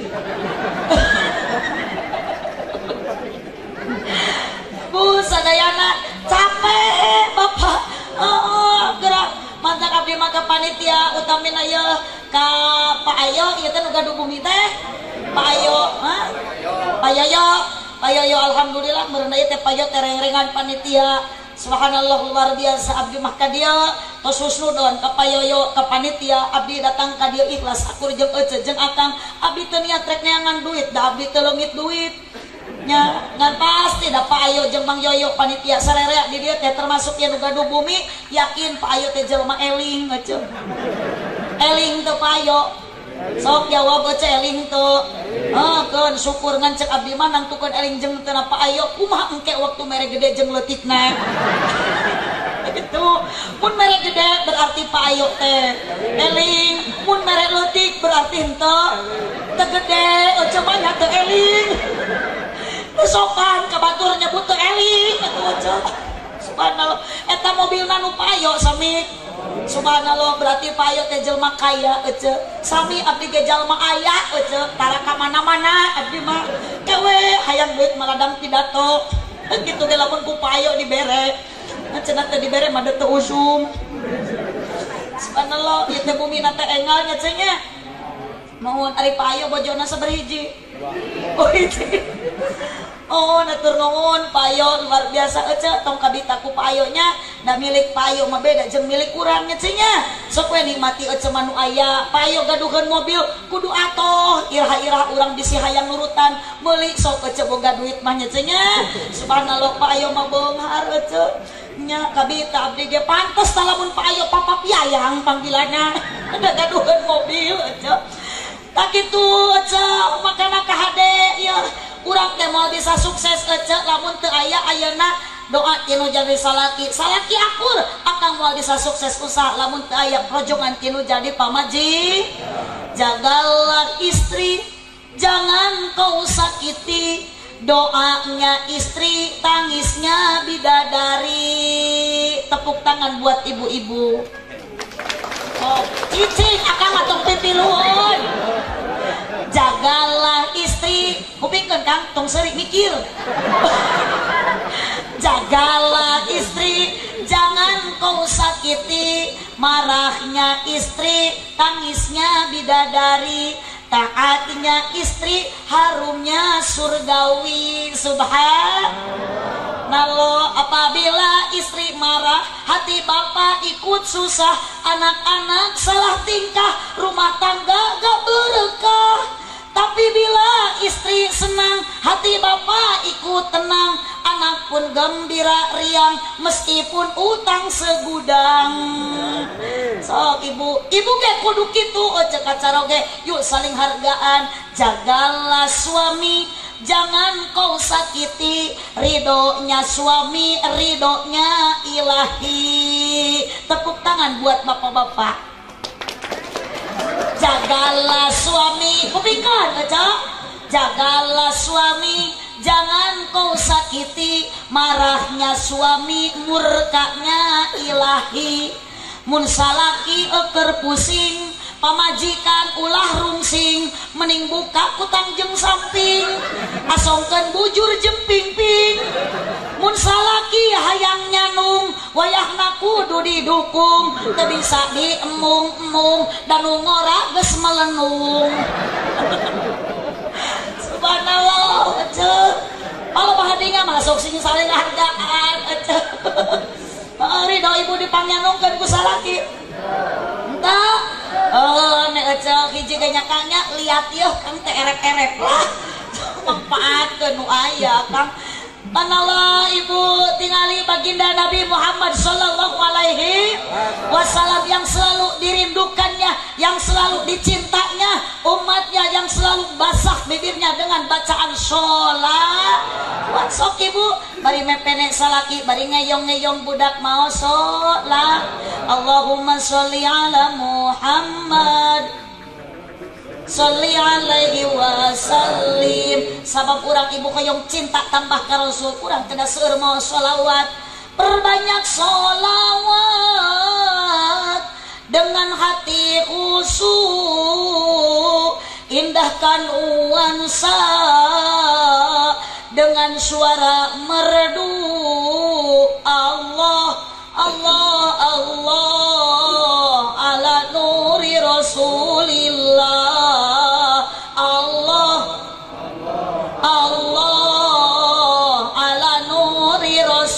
Bu sadayana capek Bapak gerak mantak abdi mah ka panitia utamina ieu ka Pak Ayo ieu teh nu gaduh bumi teh Pak Ayo Pak Yoyo alhamdulillah meureun ieu teh Pak Ayo tereng-rengan panitia subhanallah luar biasa abdi mah ka dieu tos husnudon ka Pak Yoyo ka panitia abdi datang ka dieu ikhlas akur jeung ece jeung akang abdi teu niat rek neangan duit da abdi teu leungit duit nya ngan pasti da Pak Ayo jeung Mang Yoyo panitia sarere di dieu teh termasuk yang nu gaduh bumi yakin Pak Ayo teh jelema eling ngeuceung eling teu Pak Ayo sok jawab ece eling teu keun syukur ngan cek abdi mah nangtukeun eling jeung teu Pak Ayo kumaha engke waktu mere gede jeung leutikna gitu mun mere gede berarti Pak Ayo teh eling mun mere leutik berarti henteu teu gede ece mah nya teu eling sokan ka batur nyebut teu eling atuh ece subhanallah eta mobilna nu Pak Ayo sami subhanallah berarti Pak Ayo teh jelema kaya ece sami abdi ge jalma aya ece tara ka mana-mana abdi mah kewe hayang duit maladang pidato kitu ge lamun ku Pak Ayo dibere cenah teh dibere mah teu usum subhanallah ieu teh bumi na teh engal nya cenah mohon ari Pak Ayo bojona saberhiji oh hiji oh natur nuhun Pak Ayo luar biasa ece tong kabita ku Pak Ayo nya da milik Pak Ayo mah beda jeung milik urang nya cenah sok we nikmati ece mah nu aya Pak Ayo gaduheun mobil kudu atoh irah-irah urang bisi hayang nurutan meuli sok ece boga duit mah nya cenah subhanallah Pak Ayo mah beunghar ece nya kabita abdi ge pantes lamun Pak Ayo papa piayang panggilanna da gaduheun mobil ece tak kitu ece makana ka hade ya urang teh moal bisa sukses ece lamun teu aya ayeuna doa tinu jadi salaki akur akang moal bisa sukses usaha lamun teu aya projongan tinu jadi pamaji jagalah istri jangan kau sakiti doanya istri tangisnya bidadari tepuk tangan buat ibu-ibu oh cicing akang atuh pipiluhun jagalah istri kupingkeun Kang tong seuri mikir jagalah istri jangan kau sakiti marahnya istri tangisnya bidadari taatnya istri harumnya surgawi subhanallah apabila istri marah hati bapak ikut susah anak-anak salah tingkah rumah tangga gak berkah tapi bila istri senang hati bapak ikut tenang anak pun gembira riang meskipun utang segudang sok ibu ge kudu kitu cek acara ge yuk saling hargaan jagalah suami jangan kau sakiti ridhonya suami ridhonya ilahi tepuk tangan buat bapak-bapak jagalah suami kupingkan aja jagalah suami jangan kau sakiti marahnya suami murkanya ilahi mun salaki eker pusing pamajikan ulah rungsing mending buka kutang jeung samping asongkeun bujur jemping-ping mun salaki hayang nyanung wayahna kudu didukung teu bisa diemung-emung dan nu ngora geus melenung subhanallah kalau bahadinga masuk sing saling hargaan ridho ibu dipangyanungkeun ku salaki entah nek ecek hiji ge nyakangnya liat yeuh Kang teh erep-erep lah manfaatkeun nu aya Kang Panallah ibu tingali baginda Nabi Muhammad sallallahu alaihi wasallam yang selalu dirindukannya, yang selalu dicintanya, umatnya yang selalu basah bibirnya dengan bacaan sholat. Sok ibu bari mepene salaki bari ngeyong-ngeyong budak mau sholat. Allahumma sholli ala Muhammad sholli alaihi wasallim. Sabab urang ibu kayong cinta tambah ka Rasul, urang teu seueur mau sholawat. Perbanyak sholawat dengan hati khusyuk, indahkan nuansa dengan suara merdu. Allah Allah Allah ala nuri Rasulillah. Allah Allah ala nuri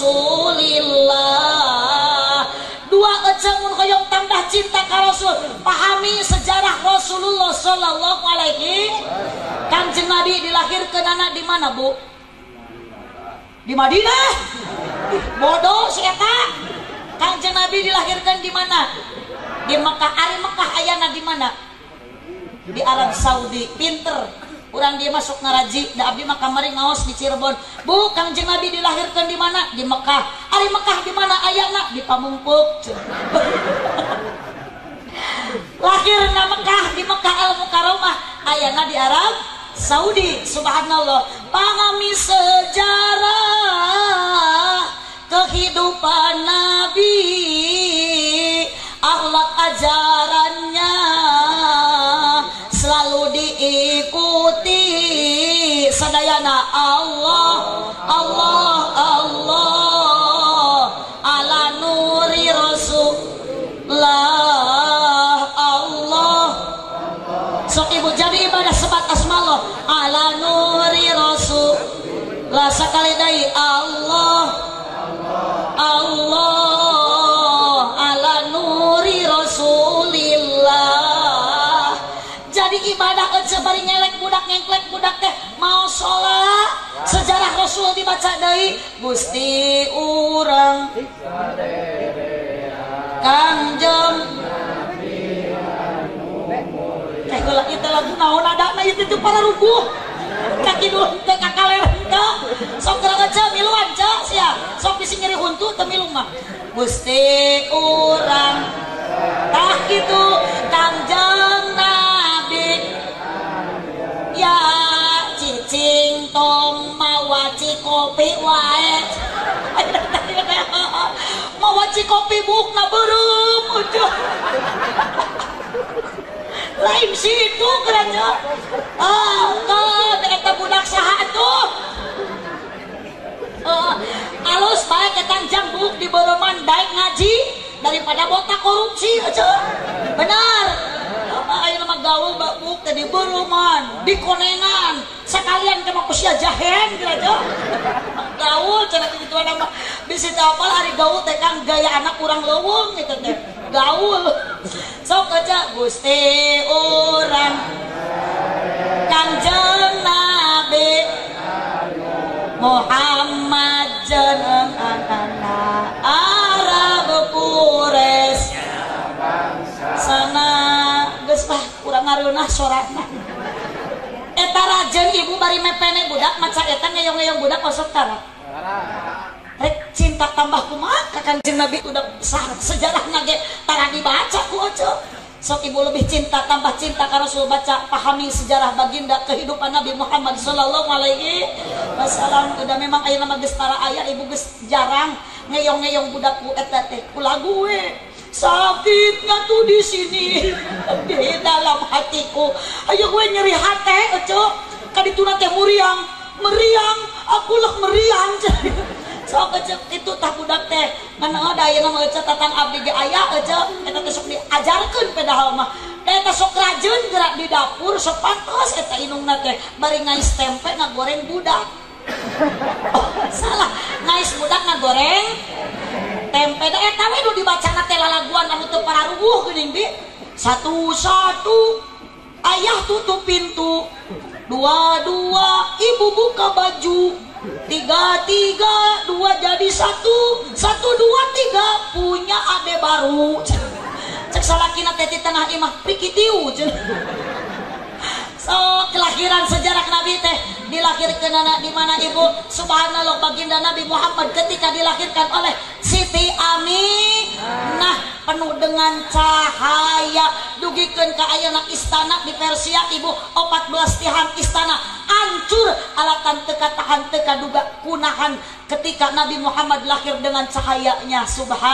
Rasulillah. Dua ecengun hoyong tambah cinta ka Rasul, pahami sejarah Rasulullah sallallahu alaihi. Kanjeng Nabi dilahirkeun anak di mana, Bu? Di Madinah. Bodoh si eta. Kanjeng Nabi dilahirkan di mana? Di Mekah. Ari Mekah ayana di mana? Di Arab Saudi. Pinter. Urang dia masuk ngaraji, da abdi mah kamari ngaos di Cirebon. Bu, Kanjeng Nabi dilahirkan di mana? Di Mekah. Ari Mekah di mana ayana? Di Pamumpuk. Lahirna Mekah di Mekah Al Mukarramah, ayana di Arab Saudi. Subhanallah. Pahami sejarah kehidupan Nabi, akhlak ajarannya selalu diikuti sadayana. Allah Allah Allah ala nuri Rasulullah. Allah sok ibu jadi ibadah sebat asmallah ala nuri Rasulullah sakali dai. Allah Allah ala nuri Rasulillah. Jadi ibadah aja bari ngelek budak ngengklek budak teh mau sholat. Sejarah Rasul dibaca deui. Gusti urang Kanjeng heula kita lagu naon adana ieu teh para rukuh. Kaki dulu teh kakaler teh. Sok geura aja miluan ca sia. Sok bisi ngiri huntu teu milu mah. Gusti urang tah kitu Kanjeng Nabi ya cicing tong mawaci kopi wae. Mawaci kopi bukna beureum ujuh. Lain situ kerana kan eta budak saha tuh. Alus bae ketang jambuk di beureman daek ngaji daripada botak korupsi aja. Benar. Ayeuna mah gaul buk teh di beureman, di konengan, sakalian ke mah sia jahen aja. Gaul cenah kitu mah bisi teh apal ari gaul teh kang gaya anak urang leuweung gitu teh. Gaul. Sok aja Gusti urang Kanjeng Nabi Muhammad jeneng anak Arab Quraisy sana geus bah urang ngareunah soratna. Eta rajeun ibu bari mepene budak maca eta ngeyong-ngeyong budak masuk tara. Rek cinta tambah kumaha ka Kanjeng Nabi udah sejarahna ge tara dibaca ku ojo. Sok ibu lebih cinta tambah cinta ka Rasul baca pahami sejarah baginda kehidupan Nabi Muhammad sallallahu alaihi wasallam. Udah memang ayeuna mah geus tara aya ibu geus jarang ngeyong-ngeyong budak ku eta teh ku lagu we. Sakitnya tuh di sini di dalam hatiku. Ayo gue nyeri hati ojo. Kadituna teh meriang, akulah meriang. Sok aja itu tah budak teh ngan ada ayeuna mah tatang abdi ge aya aja eta teh sok diajarkeun padahal mah eta sok rajin gerak di dapur sok pantos eta inungna teh bari ngais tempe ngagoreng budak. Salah, ngais budak ngagoreng tempe da eta we nu dibacana teh lalaguan anu teu pararuguh geuning bi. Satu-satu ayah tutup pintu, dua-dua ibu buka baju, tiga-tiga jadi satu dua tiga punya ade baru cek salakina teh di tengah imah prikitiu so kelahiran sejarah Nabi teh dilahirkan anak di mana ibu subhanallah baginda Nabi Muhammad ketika dilahirkan oleh Siti Aminah penuh dengan cahaya dugikeun ka ayeuna istana di Persia ibu 14 tihan istana hancur alatan teka tahan teka duga kunahan ketika Nabi Muhammad lahir dengan cahayanya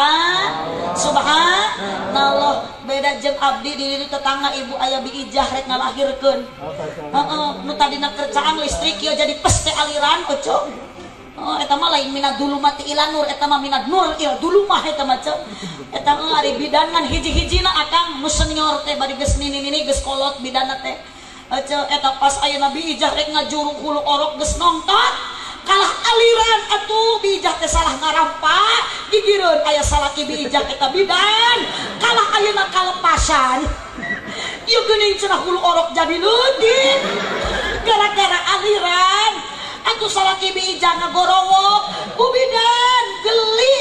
subhanallah beda jeung abdi di tetangga ibu aya biijah rek ngalahirkeun nu tadina kerjaan listrik ieu jadi peste aliran oco eta mah lain minad dulu mati ilanur eta mah minad nur il dulu mah eta mah eta ari bidangan hiji-hijina akang nu senior teh bari geus nini geus kolot bidana teh eta pas aya Nabi ijah rek ngajurung hulu orok geus nongtot kalah aliran atuh bijah teh salah ngarampak gigireun aya salaki bijah eta bidan kalah ayeuna kalepasan ieu geuning cenah hulu orok jadi leutik gara-gara aliran atuh salaki bijah ngagorowok ku bidan geli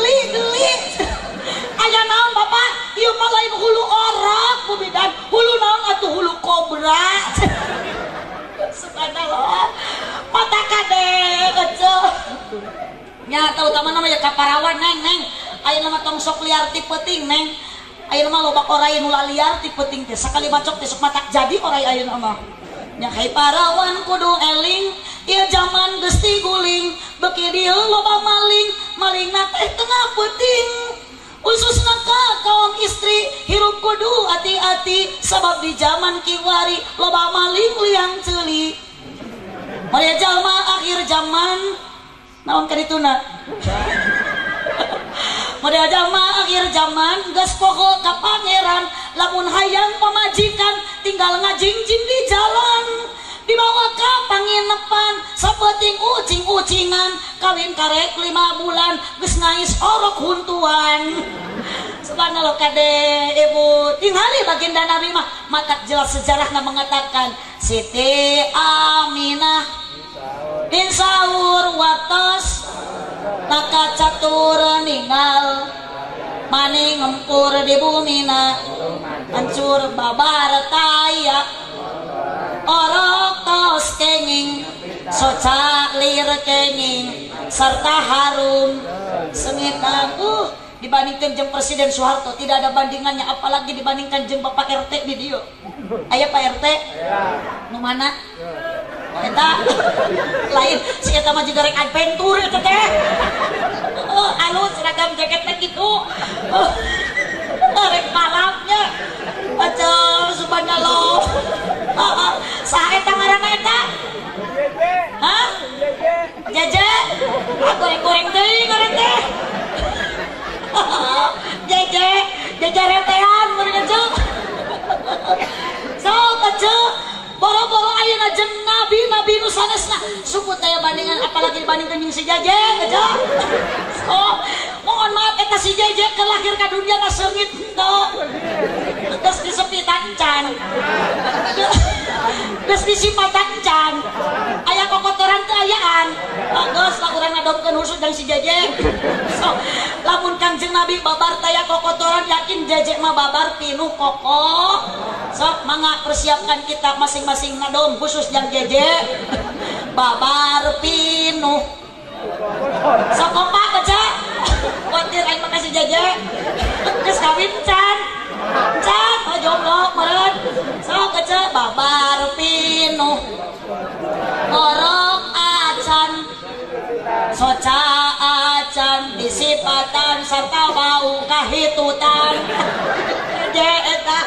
aya naon bapak ieu mah lain hulu orok ku bidan hulu naon atuh hulu kobra subhanallah mata kade kecil nya terutama namanya kaparawan neng aya nama tong sok liar ti peuting neng aya nama loba oray nu liar ti peuting teh sakali macok teh sok matak jadi oray ayeuna mah nya hai parawan kudu eling ieu zaman geus guling beuki dieu loba maling teh tengah peuting khususna ka kaum istri hirup kudu hati-hati sabab di zaman kiwari loba maling liang ceuli Maria jalma akhir zaman naon kadituna Maria jalma akhir zaman geus pokok ka pangeran lamun hayang pamajikan tinggal ngajingjing di jalan dibawa ka panginepan sapeting ucing-ucingan kawin karek 5 bulan geus ngais orok huntuan subhanallah kade ibu tingali baginda Nabi mah matak jelas sejarahna mengatakan Siti Aminah insaur watos taka catur ninggal maning ngempur di bumina hancur babar taya orok tos kenging soca lir kenging serta harum sengitang dibandingkan jeung Presiden Soeharto tidak ada bandingannya apalagi dibandingkan jeung Bapak RT di dieu aya Pak RT nu mana eta lain si eta mah juga rek adventure eta teh alus seragam jaketnya gitu rek balapnya aja subhanallah saha eta ngaranna eta hah jeje goreng-goreng deui ngaran teh jeje retean meureun ceu sok ceu boro-boro ayeuna jeung nabi nu sanesna sukut aya bandingan apalagi dibandingkan jeung si Jeje aja. Oh, mohon maaf eta si Jeje kelahir ka dunia na seungit henteu. Geus disepitan can. Geus disipatan can. Aya kokotoran teu ayaan. Geus lah urang ngadopkeun husud jeung si Jeje. So, lamun Kangjeng Nabi babar taya kokotoran yakin Jeje mah babar pinuh kokoh. Sok mangga persiapkan kita masing-masing ngadom khusus yang Jeje babar pinuh sok kompak aja kuatir aing makasih Jeje geus kawin can oh jomblo meureun sok aja babar pinuh orok acan soca acan disipatan sarta bau kahitutan Jeje eta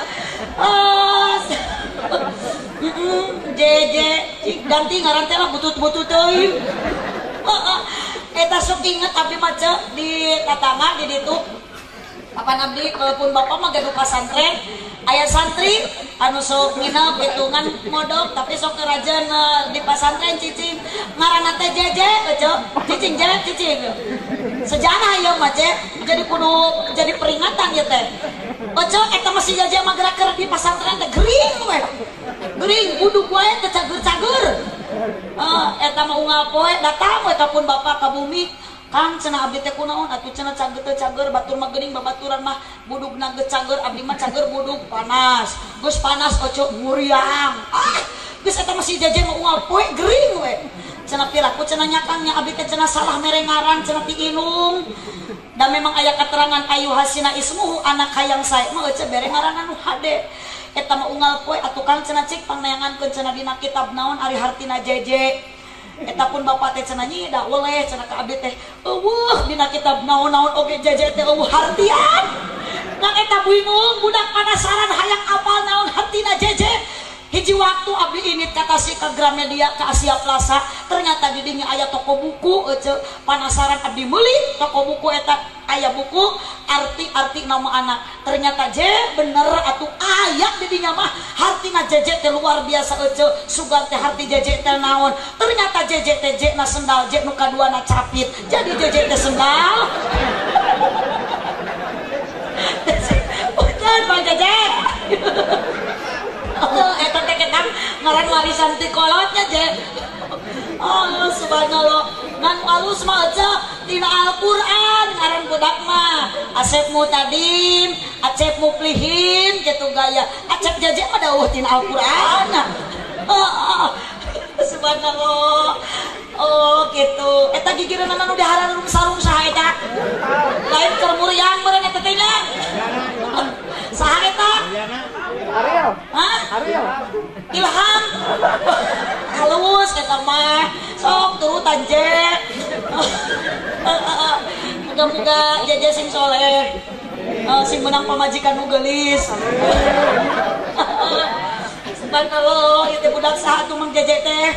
Jeje ganti ngaran teh lah butut-butut teuing. Eta sok inget abdi maca di tatangga di ditu. Papan abdi pun bapak mah gaduh pasantren. Aya santri anu sok nginep hitungan modok tapi sok kerajan di pasantren cicing. Ngaranna teh Jeje, cicing Jeje cicing. Sejarah ieu mah jadi kudu jadi peringatan ya teh. Ojo eta masih Jeje mah gerak di pasantren teh gering we. Gering buduk wae teh cager-cager. Eta mah unggal poe datang we ka pun bapak ka bumi Kang cenah abdi teh kunaon atuh cenah cager teh cager batur mah geuning babaturan mah budugna geus cager abdi mah cager budug panas geus panas oco muriang geus eta masih jajan mah unggal poe gering we cenah piraku cenah nyakangnya abdi teh cenah salah mere ngaran cenah ti Inung da memang aya keterangan ayu hasina ismuhu anak hayang sae mah eueuh bere ngaran anu hade eta mah unggal poe atuh Kang cenah cik pangneangankeun cenah dina kitab naon Ari Hartina Jeje eta pun bapak teh cenah nyida oleh cenah ka abdi teh eueuh dina kitab naon-naon oge Jeje teh eueuh hartian ngan eta bingung budak penasaran hayang apal naon hartina Jeje hiji waktu abdi init kata si ke Gramedia ke Asia Plaza ternyata di dinya aya toko buku penasaran abdi meuli toko buku eta aya buku arti-arti nama anak ternyata bener atuh aya di dinya mah hartina Jeje teh luar biasa sugan teh harti Jeje teh naon ternyata Jeje teh na sendal nu kaduana capit jadi Jeje teh sendal bukan Bang Jeje eta teh kan ngaran warisan ti kolotnya Je oh subhanallah ngan alus mah aja tina Al-Qur'an ngaran budak mah Asep Mutadim Acep Muplihin gitu gaya Acep Jeje mah dawuh tina Al-Qur'an subhanallah oh gitu eta gigireunana nu diharan sarung saha eta lain keur muriang meureun eta teh nya saha eta Ariel hah Ariel Ilham halus eta mah sok turutan Je muga-muga Jeje sing soleh sing menang pamajikan nu geulis subhanallah ieu teh budak saha tuh Mang Jeje teh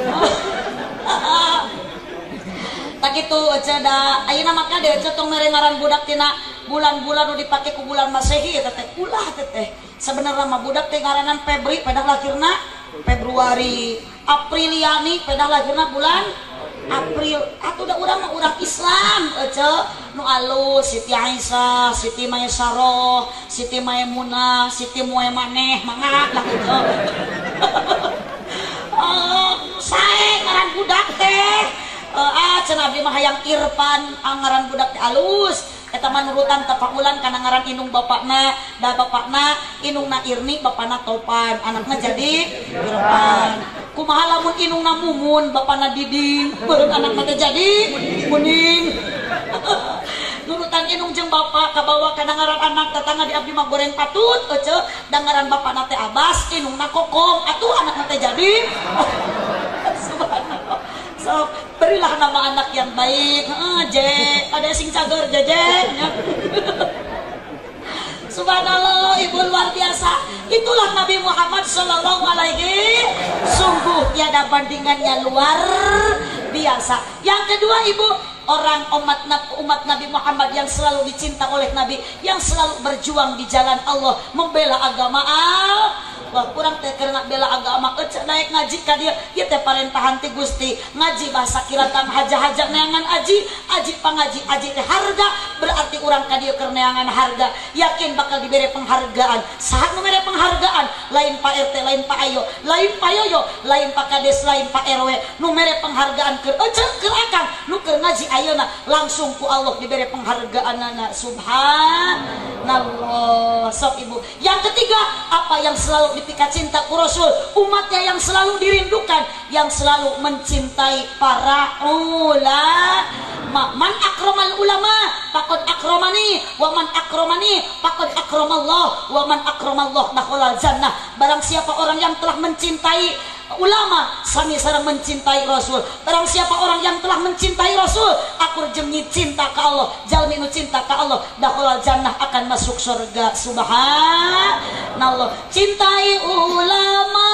tak gitu aja da ayeuna mah kade aja tong mere ngaran budak tina bulan-bulan nu dipake ku bulan Masehi eta teh ulah teh sebenarnya mah budak teh ngaranan Febri pedah lahirna Februari Apriliani pedah lahirna bulan April atuh da urang mah urang Islam aja nu alus Siti Aisyah Siti Maisarah Siti Maimunah Siti Muemaneh mangga lah kitu sae ngaran budak teh cenah abdi mah hayang Irfan ngaran budak teh alus eta mah nurutan tafaulan kana ngaran indung bapakna da bapakna indungna Irni bapakna Topan anakna jadi Irfan kumaha lamun indungna Mumun bapakna Diding beureun anakna teh jadi Muning nurutan indung jeung bapak kabawa kana ngaran anak tetangga di abdi mah goreng patut eueuh da ngaran bapakna teh Abbas indungna Kokong atuh anakna teh jadi subhanallah so berilah nama anak yang baik Je ada sing cager Jeje subhanallah ibu luar biasa itulah Nabi Muhammad sallallahu alaihi sungguh tiada bandingannya luar biasa yang kedua ibu orang umat Nabi Muhammad yang selalu dicinta oleh Nabi yang selalu berjuang di jalan Allah membela agama wah kurang teh karena bela agama naik ngaji ka dia teh parentahan ti Gusti ngaji bahasa kiratang haja-haja neangan aji pangaji aji teh harga berarti urang ka dieu keur neangan harga yakin bakal dibere penghargaan saat nu mere penghargaan lain Pak RT lain Pak Ayo lain Pak Yoyo lain Pak Kades lain Pak RW nu mere penghargaan keur keur akang nu keur ngaji ayeuna langsung ku Allah dibere penghargaanana subhanallah sok ibu yang ketiga apa yang selalu dipika cinta ku Rasul umatnya yang selalu dirindukan yang selalu mencintai para ulama man akramal ulama faqad akramani wa man akramani faqad akramallah wa man akramallah dakhalal jannah barang siapa orang yang telah mencintai ulama sami sareng mencintai Rasul barang siapa orang yang telah mencintai Rasul akur jeung cinta ka Allah jalmi nu cinta ka Allah dakhalal jannah akan masuk surga subhanallah cintai ulama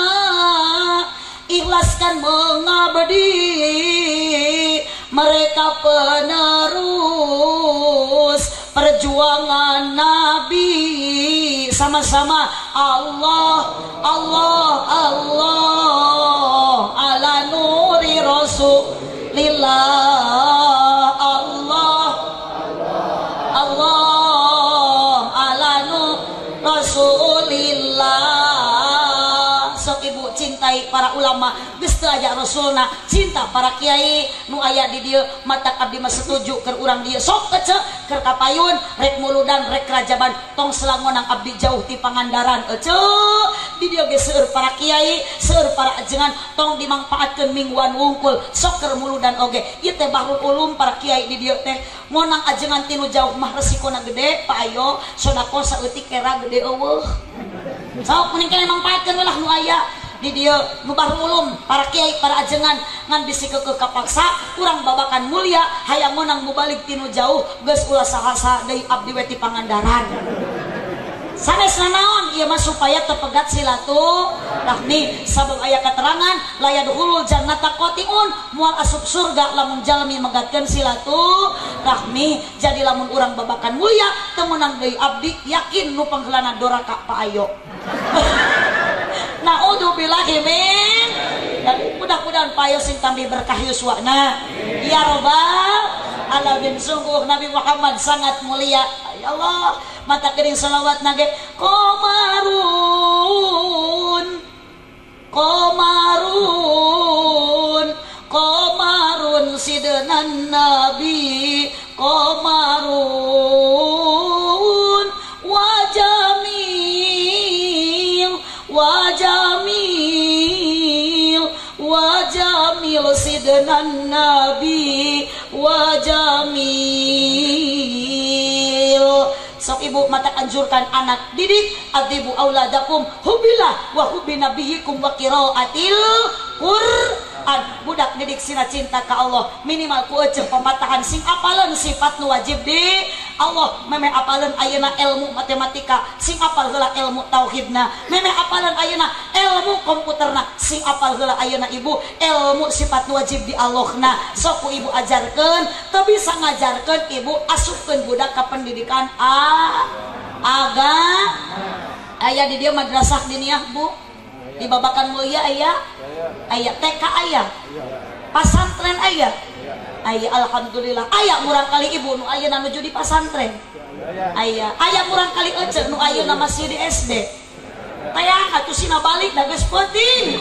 ikhlaskan mengabdi mereka penerus perjuangan Nabi sama-sama Allah Allah Allah ala nuri Rasulillah Allah Allah ala nuri Rasulillah sok ibu cintai para ulama geus geus teu aya rasulna cinta para kiai nu aya di dieu mata abdi mah setuju keur urang dieu sok ece keur kapayun rek muludan rek rajaban tong selangonang abdi jauh ti Pangandaran ece di dieu ge seueur para kiai seueur para ajengan tong dimangpaatkeun mingguan wungkul sok keur muludan oge ieu teh bahrul ulum para kiai di dieu teh ngonang ajengan tinu jauh mah resikona gede Pak Ayo sodako saeutik era gede eueuh sok mending keneh mangpaatkeun ulah nu aya di dia nu bahrul ulum para kiai para ajengan ngan bisi kekeh kapaksa urang babakan mulia hayang ngonang mubalik tinu jauh geus ulah saha-saha deui abdi we ti Pangandaran sanes nanaon ieu mah supaya tepegat silaturahmi sabab aya katerangan layadkhulul jannata qatiun moal asup surga lamun jalmi megatkeun silaturahmi jadi lamun urang babakan mulia teu meunang deui abdi yakin nu pangheulana doraka Pak Ayo naudzubillahi min dan mudah-mudahan Pak Ayo sing tambi berkah yuswana ya robbal alamin sungguh Nabi Muhammad sangat mulia ya Allah mata kering salawat nage komarun sidenan Nabi komarun wajamil sidenan Nabi wajamil sok ibu mata anjurkan anak didik adibu auladakum hubillah wa hubbi nabiyikum wa qiraatil Quran budak didik sina cinta ka Allah minimal ku euceuk pamatahan sing apaleun sifat nu wajib di Allah meme apaleun ayeuna ilmu matematika sing apal heula ilmu tauhidna meme apaleun ayeuna ilmu komputerna sing apal heula ayeuna ibu ilmu sifat nu wajib di Allahna sok ku ibu ajarkeun teu bisa ngajarkeun ibu asupkeun budak ka pendidikan aya di dia madrasah diniyah Bu di Babakan Mulia aya TK aya pasantren aya alhamdulillah aya murang kali ibu nu ayeuna nuju di pasantren aya murang kali ece nu ayeuna masih di SD tayang atuh sina balik da geus penting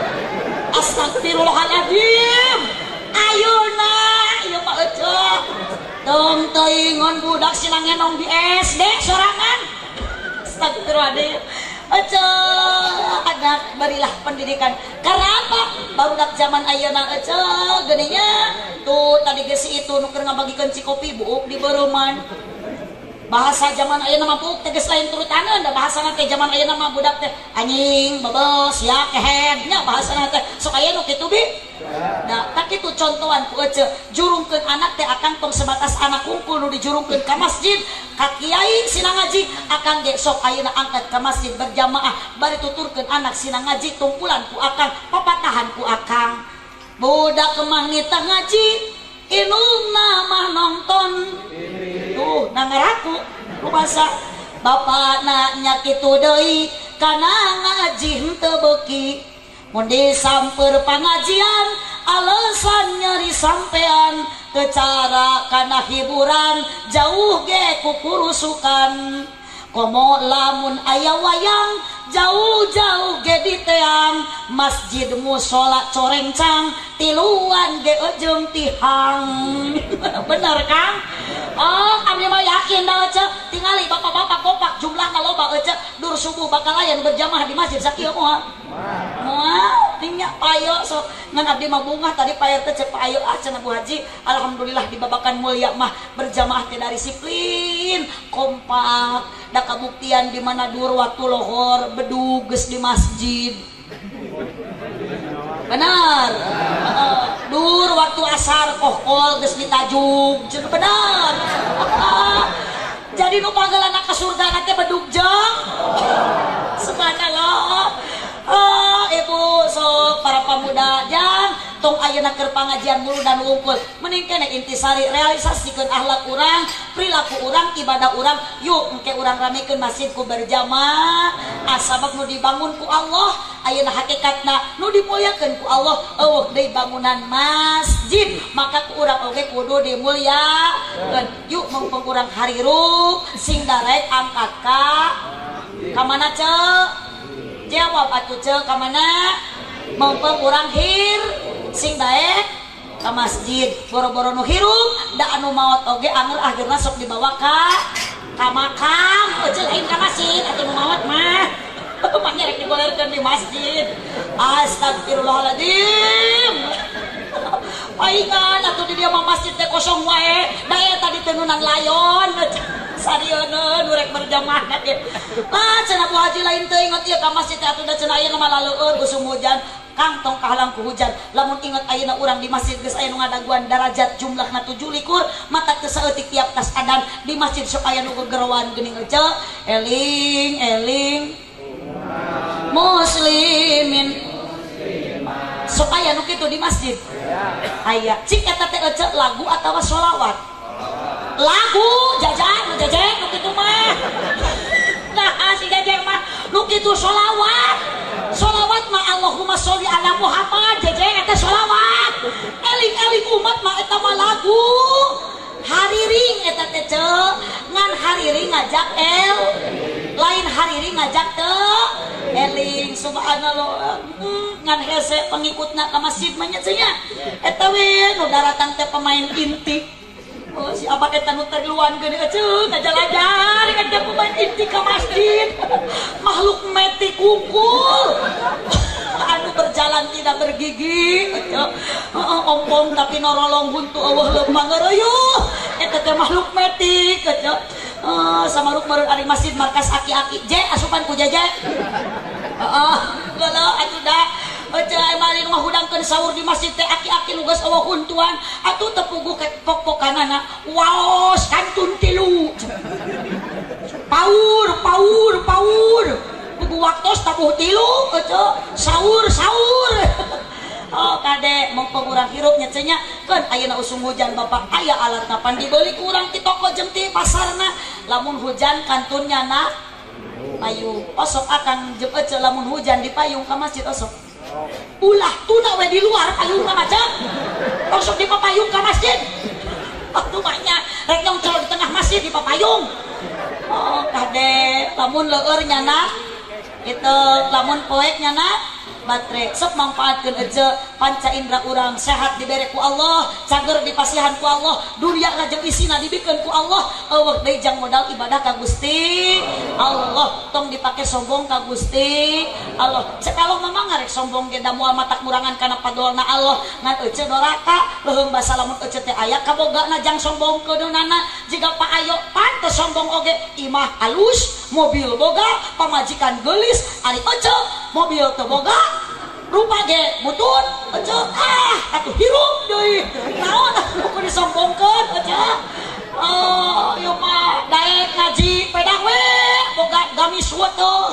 astagfirullahaladzim ayeuna ieu mah ece tong teuingon budak sina ngenong di SD sorangan astagfirullahaladzim ece anak berilah pendidikan karena apa barudak zaman ayeuna ece geuninnya tuh tadi geus itu nu keur ngabagikeun cikopi buuk di beureman bahasa zaman ayeuna mah buuk teh geus lain turutaneun da bahasana teh zaman ayeuna mah budak teh anjing bebes ya kehead nya bahasana teh sok aya nu kitu bi da tak kitu contohan ku ece jurungkeun anak teh akang tong sebatas anak hungkul nu dijurungkeun ka masjid ka kiai sina ngaji akang ge sok ayeuna angkat ka masjid berjamaah bari tuturkeun anak sina ngaji tumpulan ku akang papatahan ku akang budak kemah nitah ngaji inungna mah nonton tuh nangaraku rubasa bapana nya kitu deui kana ngaji henteu beuki mun disamper pangajian alasan nyari sampean kecara kana hiburan jauh ge kukurusukan komo lamun aya wayang jauh-jauh ge di teang masjid musola corencang tiluan ge ejeung tihang bener Kang oh abdi mah yakin da ece tingali bapak-bapak kompak jumlahna loba ece dur subuh bakal aya berjamaah di masjid sakieu moal tingnya payo so ngan abdi mah bungah tadi payer teh cek payo cenah Bu Haji alhamdulillah di Babakan Mulia mah berjamaah teh dari disiplin kompak da kabuktian di mana dur waktu lohor bedug geus di masjid benar dur waktu asar kohkol geus ditajuk benar jadi nu panggeulana ka surga teh bedug jeung subhanallah ibu so para pemuda jang tong ayeuna keur pangajian mulu dan wungkul mending keneh intisari realisasikeun akhlak urang perilaku urang ibadah urang yuk engke urang ramekeun masjid ku berjamaah asabab nu dibangun ku Allah ayeuna hakikatna nu dimulyakeun ku Allah eueuh deui bangunan masjid maka ku urang oge kudu dimulyakeun yuk mumpung urang harirup sing darek angkat ka mana cek jawab atuh cek ka mana Mumpung urang sing daek ke masjid boro-boro nu hirup da anu maot oge anger akhirna sok dibawa ka makam eceu lain ka masjid atuh nu maot mah makanya rek digolerkeun di masjid. Astagfirullahaladzim. Paingan atuh di dia mah masjid teh kosong wae daya tadi tenunan layon sarieuna nu rek berjamaah na ge cenah Bu Haji lain teu inget ieu ka masjid teh atuh da cenah aya ngamalaleun usum hujan Kang tong kahalang ku hujan lamun inget ayeuna urang di masjid geus aya nu ngadaguan derajat jumlahna 17 mata teu saeutik tiap tas adan di masjid sok aya nu gegerowan geuning ece eling muslimin sok aya nu kitu di masjid aya cik eta teh ece lagu atawa sholawat lagu jajan nu kitu mah nah si jajan mah nu kitu sholawat mah Allahumma sholli ala Muhammad jajan eta sholawat eling umat mah eta mah lagu hariring eta teh ngan hariring ngajak lain hariring ngajak teu eling subhanallah ngan hese pengikutna ka masjid mah nya eta we nu daratan teh pemain inti si abah eta nu terluan geuning eceung ngajalajar ngajak pemain inti ka masjid makhluk metik kungkul anu berjalan tidak bergigi ompong tapi norolong buntu eueuh leumpang ngareueuh eta teh makhluk metik samaruk meureun ari masjid markas aki-aki asupan ku jeje geuleuh atuh da cai malin ngahudangkeun sahur di masjid teh aki-aki nu geus eueuh huntuan atuh teu puguh ke pok-pokanana waos kantun 3 paur puguh waktos tabuh 3 sahur oh kade mumpung urang hirup nya cenah keun ayeuna usum hujan bapak aya alatna pan dibeli ku urang ti toko jeung ti pasarna lamun hujan kantunnya na payung osok akan jeung ece lamun hujan di payung ka masjid osok ulah tuna we di luar payung ka macam osok di papayung ka masjid waktu mahnya rek nyongcol di tengah masjid di papayung oh kade lamun leueur nyana itu lamun poek nyana baterai sok manfaatkeun ece panca indra urang sehat dibere ku Allah cager dipasihan ku Allah dunia lajeng isina dibikeun ku Allah eueuh deui jang modal ibadah ka Gusti Allah tong dipake sombong ka Gusti Allah sakalo mamang ngarek sombong ge da moal matak murangan kana padolna Allah ngan ece doraka leuheung basa lamun ece teh aya kabogana jang sombong keunana jiga pa ayo pan teu sombong oge imah alus mobil boga pamajikan geulis ari ece mobil teu boga rupa ge butut ece atuh hirup deui naon atuh disombongkeun ece ieu mah daek ngaji pedah we boga gamis teu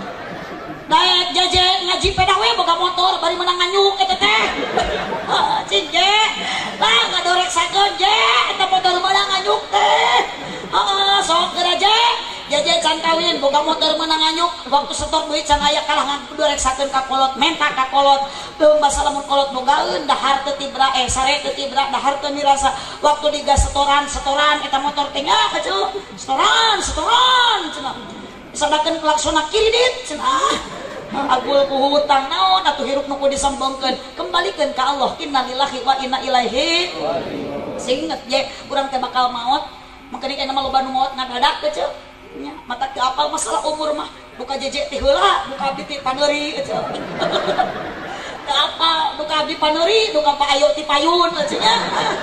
daek jeje ngaji pedah we boga motor bari meunang nganyuk eta teh cing je lah ngadorek sakeun je eta motor meunang nganyuk teh sok geraje jajan can kawin boga motor menang anyuk waktu setor duit can aya kalangan dorek sakeun ka kolot menta ka kolot teu basa lamun kolot bogaeun dahar teu tibra sare teu tibra dahar teu mirasa waktu digas setoran eta motor teh nya kaceu setoran cenah sadakeun klaksona kiri dit cenah agul ku hutang naon atuh hirup nu kudu disombongkeun kembalikeun ka Allah innalillahi wa inna ilaihi singet je urang teh bakal maot mangkeuning eta mah loba nu maot ngadadak keceu nya mata teu apal masalah umur mah duka jeje ti heula duka abdi ti paneuri ece teu apal duka abdi paneuri duka pa ayo ti payun ece nya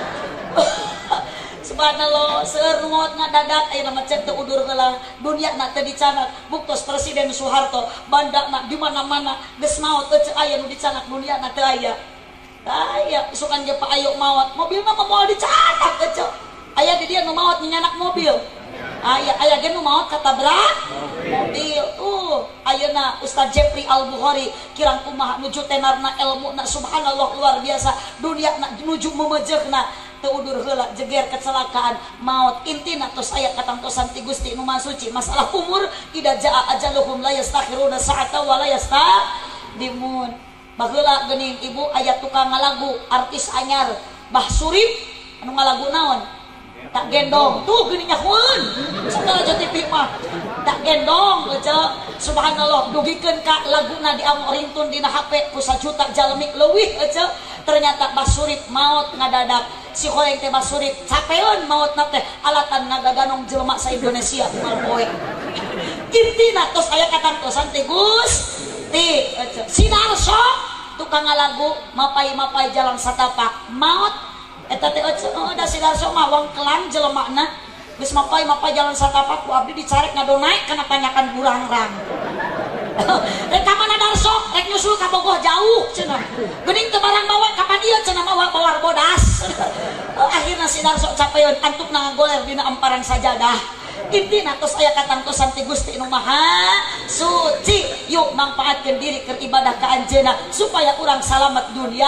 subhanallah seueur nu maot ngadadak ayeuna mah cek teu udur heula dunyana teu dicanak buktos Presiden Soeharto bandana di mana-mana geus maot ece aya nu dicanak dunyana teu aya aya isukan ge pa ayo maot mobilna mah moal dicanak ece aya di dia nu maot nyanyak mobil aya ge nu maot katabrak mobil ayeuna Ustaz Jeffrey Al-Bukhari kirang kumaha nuju tenarna ilmuna subhanallah luar biasa dunia nuju memejehna teu udur heula jeger kecelakaan maut intina tos aya katangtosan ti Gusti nu Maha Suci masalah umur ida jaa ajaluhum la yastakhiruna sa'ata wa la yastaqdimun baheula geuning ibu aya tukang ngalagu artis anyar Bah Surip anu ngalagu naon tak gendong tuh geuning nyahueun cenah aja TV mah tak gendong aja subhanallah dugikeun ka laguna di Amoringtun dina HP ku 1 juta jalmi leuwih aja ternyata basurit maut ngadadak si Horeng teh basurit capeun mautna teh alatan ngagaganong jelema sa Indonesia kumaha poe intina tos aya katantosan teh Gusti aja si Darso tukang ngalagu mapai-mapai jalan satapak maut eta teh da si Darso mah wangkelan jelemana geus mapai-mapai jalan satapak ku abdi dicarek ngadonaik kana tanyakan burangrang rek ka mana Darso rek nyusul ka Bogoh jauh cenah geuning teu barang bawa ka dieu cenah mah bawar bodas akhirna si Darso capeun antukna ngagoler dina amparan sajadah intina tos aya katangtosan ti Gusti nu Maha Suci yuk manfaatkeun diri keur ibadah ka anjeunna supaya urang salamet dunia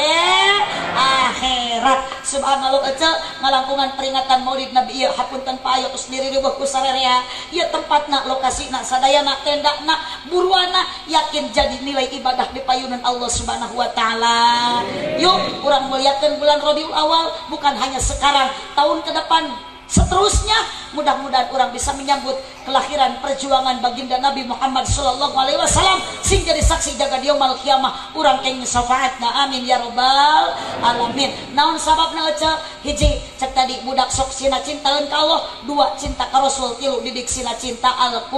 akhirat subhanallah ece ngalangkungan peringatan Maulid Nabi ieu hapunten payo tos diri riweuh ku sarerea ieu tempatna lokasina sadayana tendana buruana yakin jadi nilai ibadah di payunan Allah Subhanahu wa taala yuk urang muliakeun bulan Rabiul Awal bukan hanya sekarang tahun ke depan seterusnya mudah-mudahan orang bisa menyambut kelahiran perjuangan baginda Nabi Muhammad sallallahu alaihi wasallam sing jadi saksi jaga yaumul kiamah urang kenging syafaatna amin ya rabbal alamin naon sababna aja hiji cek tadi budak sok sina cintaeun ka Allah dua cinta ka Rasul tilu didik sina cinta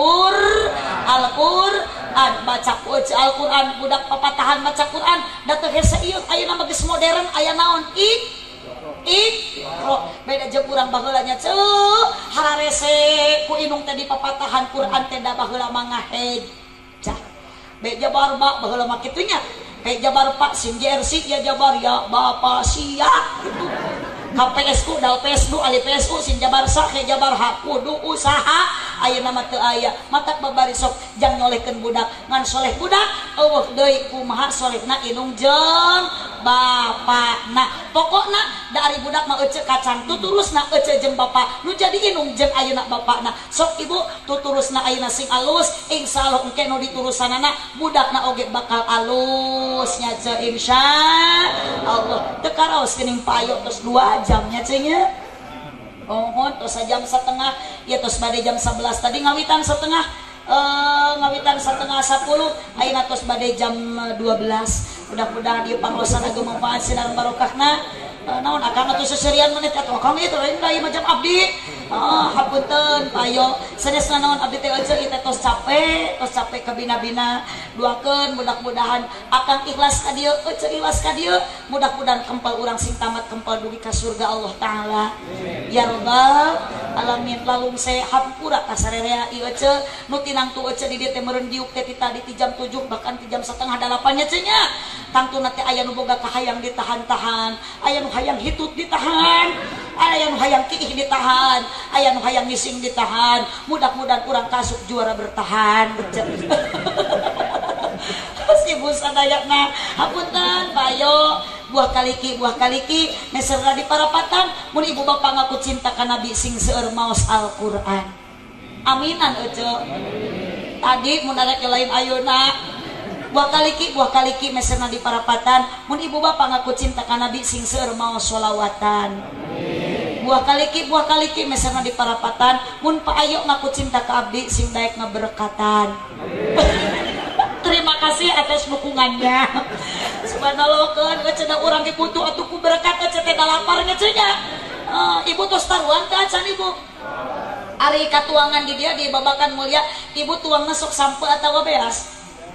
Al-Qur'an baca Al-Qur'an budak papatahan baca Qur'an da teu hese ieu ayeuna mah geus modern aya naon beda jeung urang baheula nya hararese ku inung teh di papatahan Quran teh da baheula mah ngahejah beja barba baheula mah kitu nya beja barpa sim jersey ya jabar ya bapa sia gitu KPS ku dal PSU ali PSU sim jabar sa ke jabar ha kudu usaha ayeuna mah teu aya matak babari sok jang nyolehkeun budak ngan soleh budak eueuh deui kumaha solehna inung jeung bapakna pokokna dari budak mah ece kacang tuturusna ece jeung bapa nu jadi inung jeung ayeuna bapakna sok ibu tuturusna ayeuna sing alus insyaallah engke nu diturusanana budakna oge bakal alus nya ce insyaallah teu karaos geuning payo tos 2 jamnya cenah oh tos jam setengah ya tos bade jam 11 tadi ngawitan setengah 10 ayeuna tos bade jam 12 mudah-mudahan ieu panglosan age manfaat sinar barokahna naon akang atuh seserian menit atuh akang ieu teh lain da ieu macam abdi hapunten payo sanesna naon abdi teh ece ieu tos capek ka bina-bina duakeun mudah-mudahan akang ikhlas ka dieu ece ikhlas ka dieu mudah-mudahan kempal urang sing tamat kempal dugi ka surga Allah taala ya rabbal alamin lalung sehat pura ka sarerea ieu ece nu tinang tu ece di dieu teh meureun diuk teh ti tadi ti jam 7 bahkan ti jam 7:30 8 nya cenah tangtuna teh aya nu boga kahayang ditahan-tahan aya nu hayang hitut ditahan aya nu hayang kiih ditahan aya nu hayang ngising ditahan mudah-mudahan urang kasuk juara bertahan ibu sadayana hapunten bayo buah kaliki meserna di parapatan mun ibu bapak ngaku cinta ka nabi sing seueur maos Al-Qur'an aminan ece tadi mun ada lain ayeuna buah kaliki meserna di parapatan mun ibu bapak ngaku cinta ka nabi sing seueur maos sholawatan buah kaliki meserna di parapatan mun pa ayo ngaku cinta ka abdi sing daek ngaberkatan terima kasih atas dukungannya subhanallah keun cenah urang ge butuh atuh ku berkat cenah teh lapar cenah ibu tos taruhan teh acan ibu ari katuangan di dia di babakan mulia ibu tuangna sok sampe atawa beas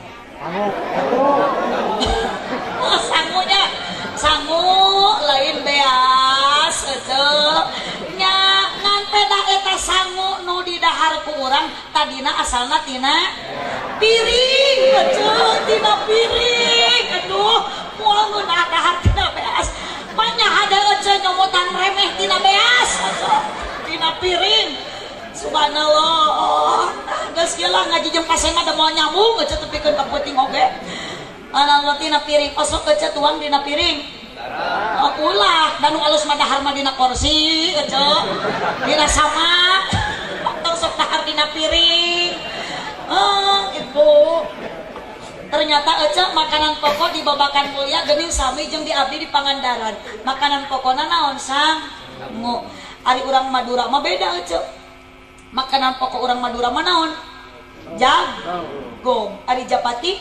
sangu lain beas nya ngan peda eta sangu nu di dahar ku urang tadina asalna tina piring tina piring aduh moal ngeunah dahar tina beas banyak ada ece nyomotan remeh tina beas tina piring subhanallah geus kieu lah ngaji jeung pasena da moal nyambung ece teu pikeun ka peuting oge ana tina piring osok ece tuang dina piring ulah dan alus mah dahar mah dina kursi ece dina sama tong sok dahar dina piring ibu ternyata ece makanan pokok di babakan mulia geuning sami jeung di abdi di Pangandaran makanan pokokna naon sangu Ari urang Madura mah beda ece. Makanan pokok urang Madura mah naon? Jagung. Ari Japati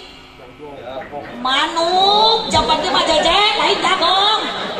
manuk. Japati mah jeje lain jagung.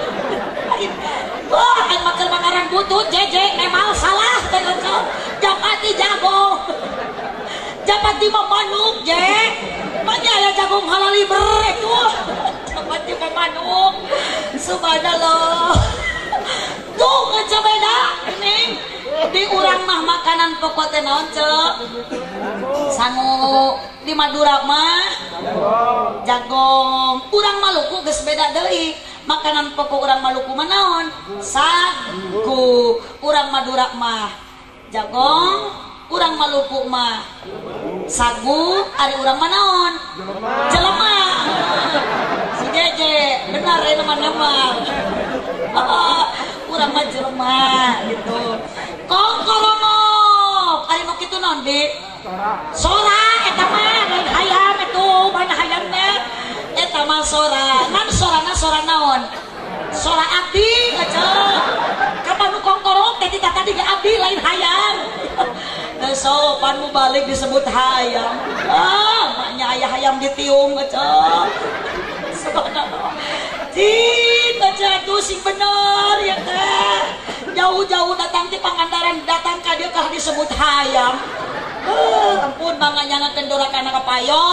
Wah, kan makan makanan butut jeje memang salah ece. Japati jagung. Japati mah manuk je. Mana ya jagung halal liber itu. Japati mah manuk. Subhanallah. Tuh aja beda ini di urang mah makanan pokok teh naon cek sangu di Madura mah jagung urang Maluku geus beda deui makanan pokok urang Maluku mah naon sagu urang Madura mah jagung urang Maluku mah sagu ari urang mah naon jelema si Jeje benar ini teman-teman urang mah jelema gitu kongkorongok ari nu kitu naon di sora eta mah lain hayam itu mana hayam teh eta mah sora nan sorana sora naon sora abdi aja kapan nu kongkorong teh tadi ge abdi lain hayam sopan mu balik disebut hayam maknya aya hayam ditiung aja subhanallah Cing, aja tuh sing bener ya teh. Jauh-jauh datang di Pangandaran, datang ka dieu kah disebut hayam. Ampun mangga nyangakeun dorakan ka payo.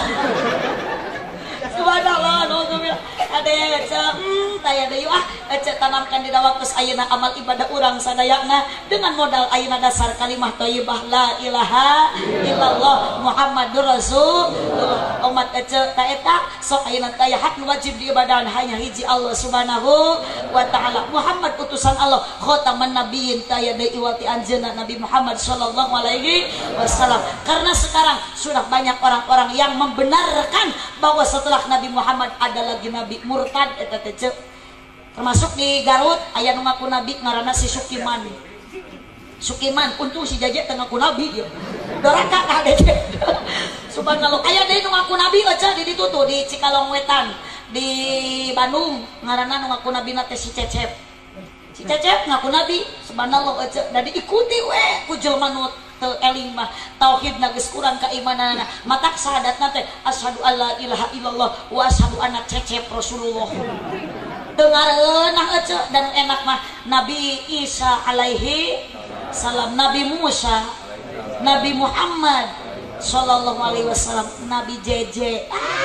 Subhanallah, nauzubillah. Ade taya deui ece tanamkan di waktu ayeuna amal ibadah urang sadayana dengan modal ayeuna dasar kalimah thayyibah la ilaha illallah Muhammadur Rasulullah. Umat ece ta eta sok ayeuna taya hak wajib diibadahan hanya hiji Allah Subhanahu wa taala. Muhammad utusan Allah khataman nabiyyin taya deui wati anjeunna Nabi Muhammad sallallahu alaihi wasallam. Karena sekarang sudah banyak orang-orang yang membenarkan bahwa setelah Nabi Muhammad ada lagi nabi murtad eta teh termasuk di Garut aya nu ngaku nabi ngaranna si Sukiman. Sukiman untung si Jaje teh ngaku nabi dia. Doraka ka Dede. Subhanallah aya deui nu ngaku nabi aja di ditu tuh di Cikalong Wetan di Bandung ngaranna nu ngaku nabi na teh si Cecep. Si Cecep ngaku nabi subhanallah aja da diikuti we ku jelema nu teu eling mah tauhidna geus kurang keimananna matak sahadatna teh asyhadu alla ilaha illallah wa asyhadu anna Cecep Rasulullah. Dengareun ece dan enak mah Nabi Isa alaihi salam, Nabi Musa, Nabi Muhammad sallallahu alaihi wasallam, Nabi JJ.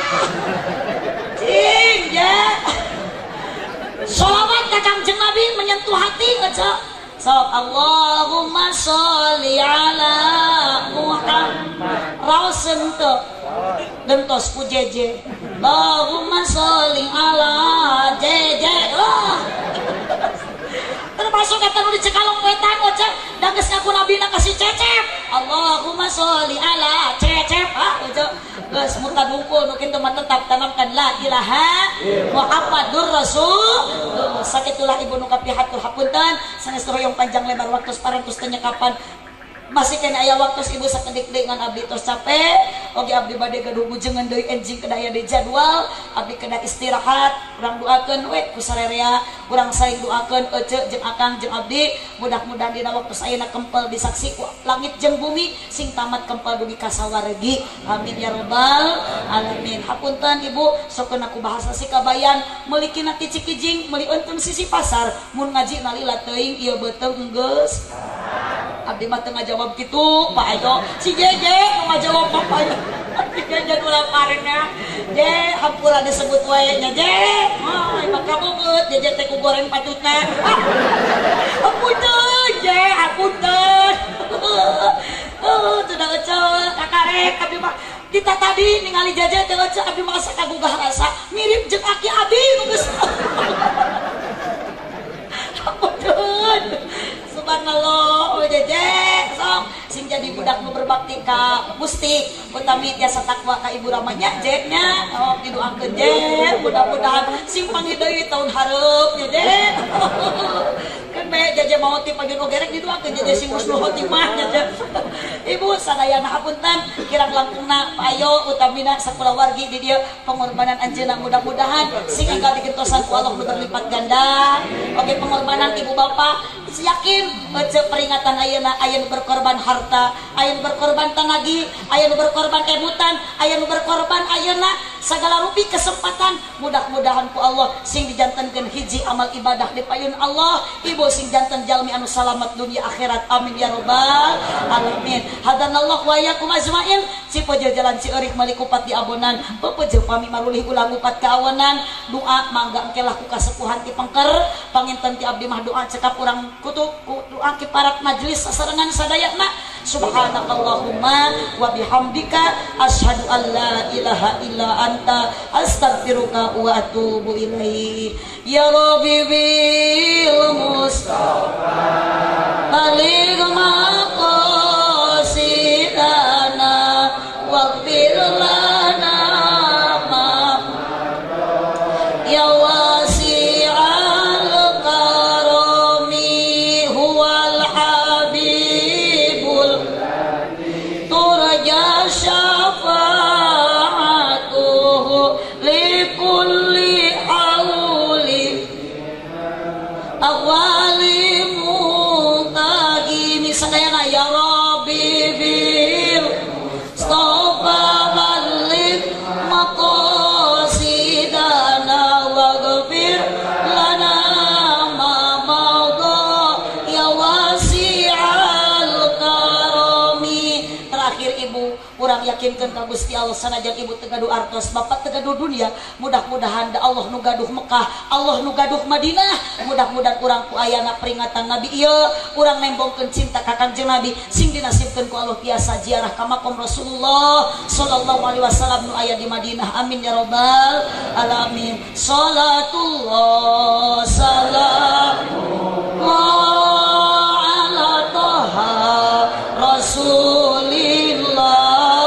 Cing ya. Sholawat ka Kangjeng Nabi menyentuh hati ece. So Allahumma sholli ala Muhammad rausen teu gentos ku JJ Allahumma sholli ala JJ termasuk kata nu di Cikalong Wetan ojek da geus ngaku nabina ka si Cecep Allahumma sholli ala Cecep ojek geus muntah dungkul nu kitu mah tetap tanamkan la ilaha Muhammadur Rasul sakitulah ibu nu kapihatur hapunten sanes hoyong panjang lebar waktu parantos teh nyekapan masih kena aya waktu ibu sakedik dengan abdi tos capek oge abdi bade gaduh bujengan deui enjing kedaya di jadwal abdi kena istirahat urang doakeun we ku sarerea urang saling doakeun ece jeung akang jeung abdi mudah-mudahan dina waktu ayeuna kempel disaksi ku langit jeung bumi sing tamat kempel dugi ka sawaregi amin ya rabbal alamin. Hapunten ibu sokeun aku bahasa si kabayan meuli kina ti Cikijing meuli euntun sisi pasar mun ngaji nalila teuing ieu beuteung geus abdi mah teu ngajawab kitu Pak Ayo si Jeje nu ngajawab Pak Ayo si Jeje nu laparna Je hampura disebut wae nya Je ai maka beungeut Jeje teh ku goreng patutna hapunten Je hapunten sudah eceu kakarek abdi mah kita tadi ningali Jeje teh eceu abdi mah asa kagugah rasa mirip jeung aki abdi nu geus hapunten subhanallah Jeje sok sing jadi budak nu berbakti ka Gusti utami tiasa takwa ka Ibu Ramanya Je nya didoakeun Je mudah-mudahan sing panggil deui tahun hareup Je kan bae Jeje mau ti pagi nu gerek didoakeun Je sing husnul khotimah Je Ibu sadayana hapunten kirang langkungna payo utamina sakulawargi di dieu pengorbanan anjeunna mudah-mudahan sing enggal digentosan ku Allah nu berlipat ganda oge pengorbanan ibu bapak yakin peringatan ayeuna aya nu berkorban harta, aya nu berkorban tanagi, aya nu berkorban emutan, aya nu berkorban ayeuna sagala rupi kesempatan. Mudah-mudahan ku Allah sing dijantenkeun hiji amal ibadah di payun Allah, ibu sing janten jalmi anu salamat dunia akhirat, amin ya rabbal alamin. Hadanallahu wa iyyakum ajmain. Cipojo jalan Cieurik meuli kupat di abonan, pepeje pami marulih ulang upat ka awenan. Doa mangga engkelah ku kasepuhan ti pengker, panginten ti abdi mah doa cekap urang kutu doa ki parat majelis sasarengan sadayana. Subhanakallahumma wa bihamdika asyhadu an la ilaha illa anta astaghfiruka wa atubu ilaik. Ya Rabbi bil Mustafa baligh maqasidana waghfir lana ma ya wasi'al karami huwal habibul turja syafa'atuhu likulli hauli awali mutagini sadayana ya Rabbi bil Mustafa balik maqasidana waghfir lana ma madha ya wasi'al karami. Terakhir ibu urang yakinkeun ka Gusti Allah sanajan ibu teu gaduh artos bapak teu gaduh dunia, mudah-mudahan da Allah nu gaduh Mekah, Allah nu gaduh Madinah, mudah-mudahan urang ku ayana peringatan Nabi ieu urang nembongkeun cinta ka Kangjeng Nabi sing dinasibkeun ku Allah tiasa ziarah ka makom Rasulullah sallallahu alaihi wasallam nu aya di Madinah, amin ya rabbal alamin. Salatullah salamullah ala taha Rasulillah.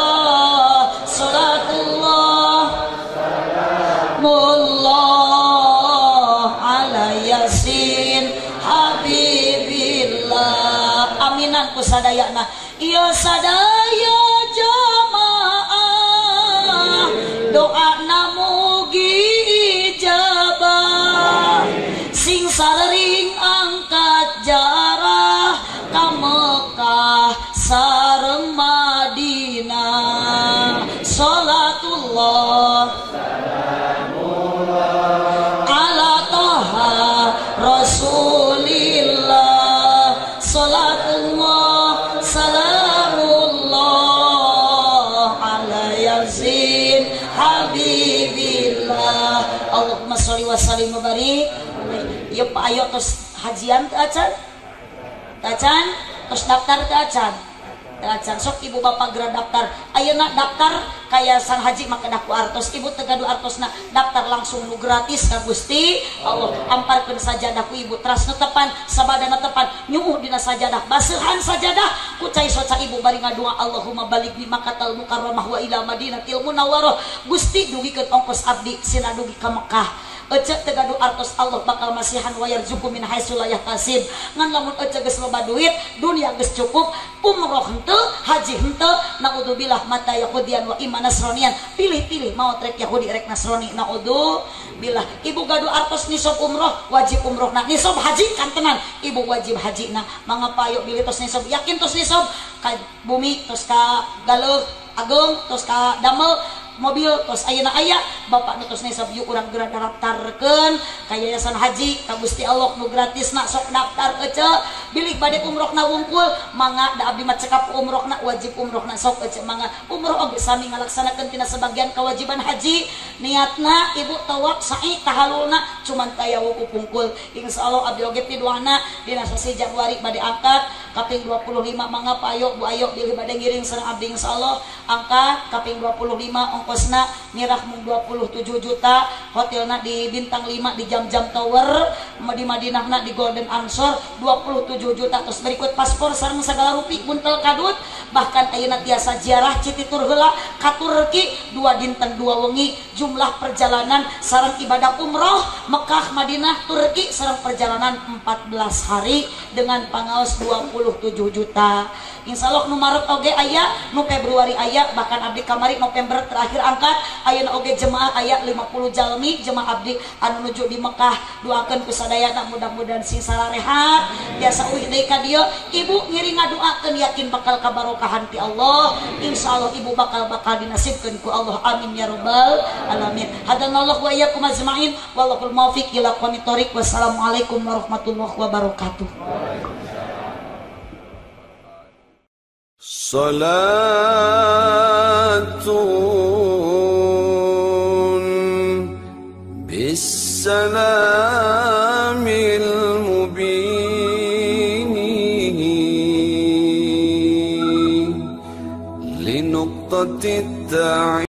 Aminan ku sadayana ieu sadaya jamaah doa namugi ijabah sing sareng angkat jarah ka Mekah sareng Madinah. Salatullah ala taha Rasulillah. Salatullah salamullah ala yasin habibillah. Allahumma sholli wa sallim wa barik. Ieu Pak ayo tos hajian teu acan? Acan tos daftar teu acan? Acan sok ibu bapak geura daftar. Ayeuna daftar kaya sang haji maka daku artos, ibu teu gaduh artosna daftar langsung nu gratis ka Gusti Allah. Amparkeun sajadah ku ibu teras netepan sabada netepan nyuuh dina sajadah baseuhan sajadah ku cai soca ibu bari ngadoa Allahumma balik bi Makkatal Mukarramah wa ila Madinatil Munawwarah. Gusti dugikeun ongkos abdi sina dugi ka Mekah. Ece tegaduh artos Allah bakal masihan wayar zuku min haitsu la yahtasib. Ngan lamun ece geus loba duit, dunia geus cukup, umroh henteu, haji henteu, naudzubillah mata yahudian wa iman nasranian. Pilih-pilih mau trek Yahudi rek Nasrani, naudzubillah. Ibu gaduh artos nisab umroh, wajib umrohna. Nisab haji kan tenan, ibu wajib hajina. Mangga payo bilih tos nisab, yakin tos nisab ka bumi, tos ka Galuh Agung, tos ka Damel mobil, tos ayeuna aya bapak nu tos nisab yuk urang geura daftarkeun ka yayasan haji ka Gusti Allah nu gratisna sok daftar ece. Bilik bade umrohna wungkul mangga da abdi mah cekap umrohna wajib umrohna sok ece mangga umroh oge sami ngalaksanakeun tina sebagian kewajiban haji. Niatna ibu tawaf sa'i tahalulna cuman taya wuku pungkul. Insyaallah abdi oge ti doana dina 1 Januari bade angkat kaping 25 mangga payo Bu ayo bilih bade ngiring sareng abdi insyaallah angkat kaping 25 ongkosna mirah mung 27 juta, hotelna di bintang 5 di Jam-Jam Tower, di Madinahna di Golden Ansor 27 juta, terus berikut paspor sareng sagala rupi buntel kadut bahkan ayeuna tiasa ziarah Cititur heula katurki 2 dinten 2 wengi. Jumlah perjalanan sareng ibadah umroh Mekah Madinah Turki sareng perjalanan 14 hari dengan pangaos 27 juta. Insya Allah nu Maret oge aya, nu Februari aya, bahkan abdi kamari November terakhir angkat ayeuna oge jemaah aya 50 jalmi jemaah abdi anu nuju di Mekah. Doakeun ku sadayana mudah-mudahan sing sararehat biasa uih deui ka dieu. Ibu ngiri ngadoakeun yakin bakal kabarokahan ti Allah. Insya Allah ibu bakal dinasibkeun ku Allah, amin ya rabbal alamin. Hadanallahu wa iyyakum ajmain wallahul muwaffiq ila aqwamit thoriq. Wassalamualaikum warahmatullahi wabarakatuh. Salatun bissalamil mubin linuqtatit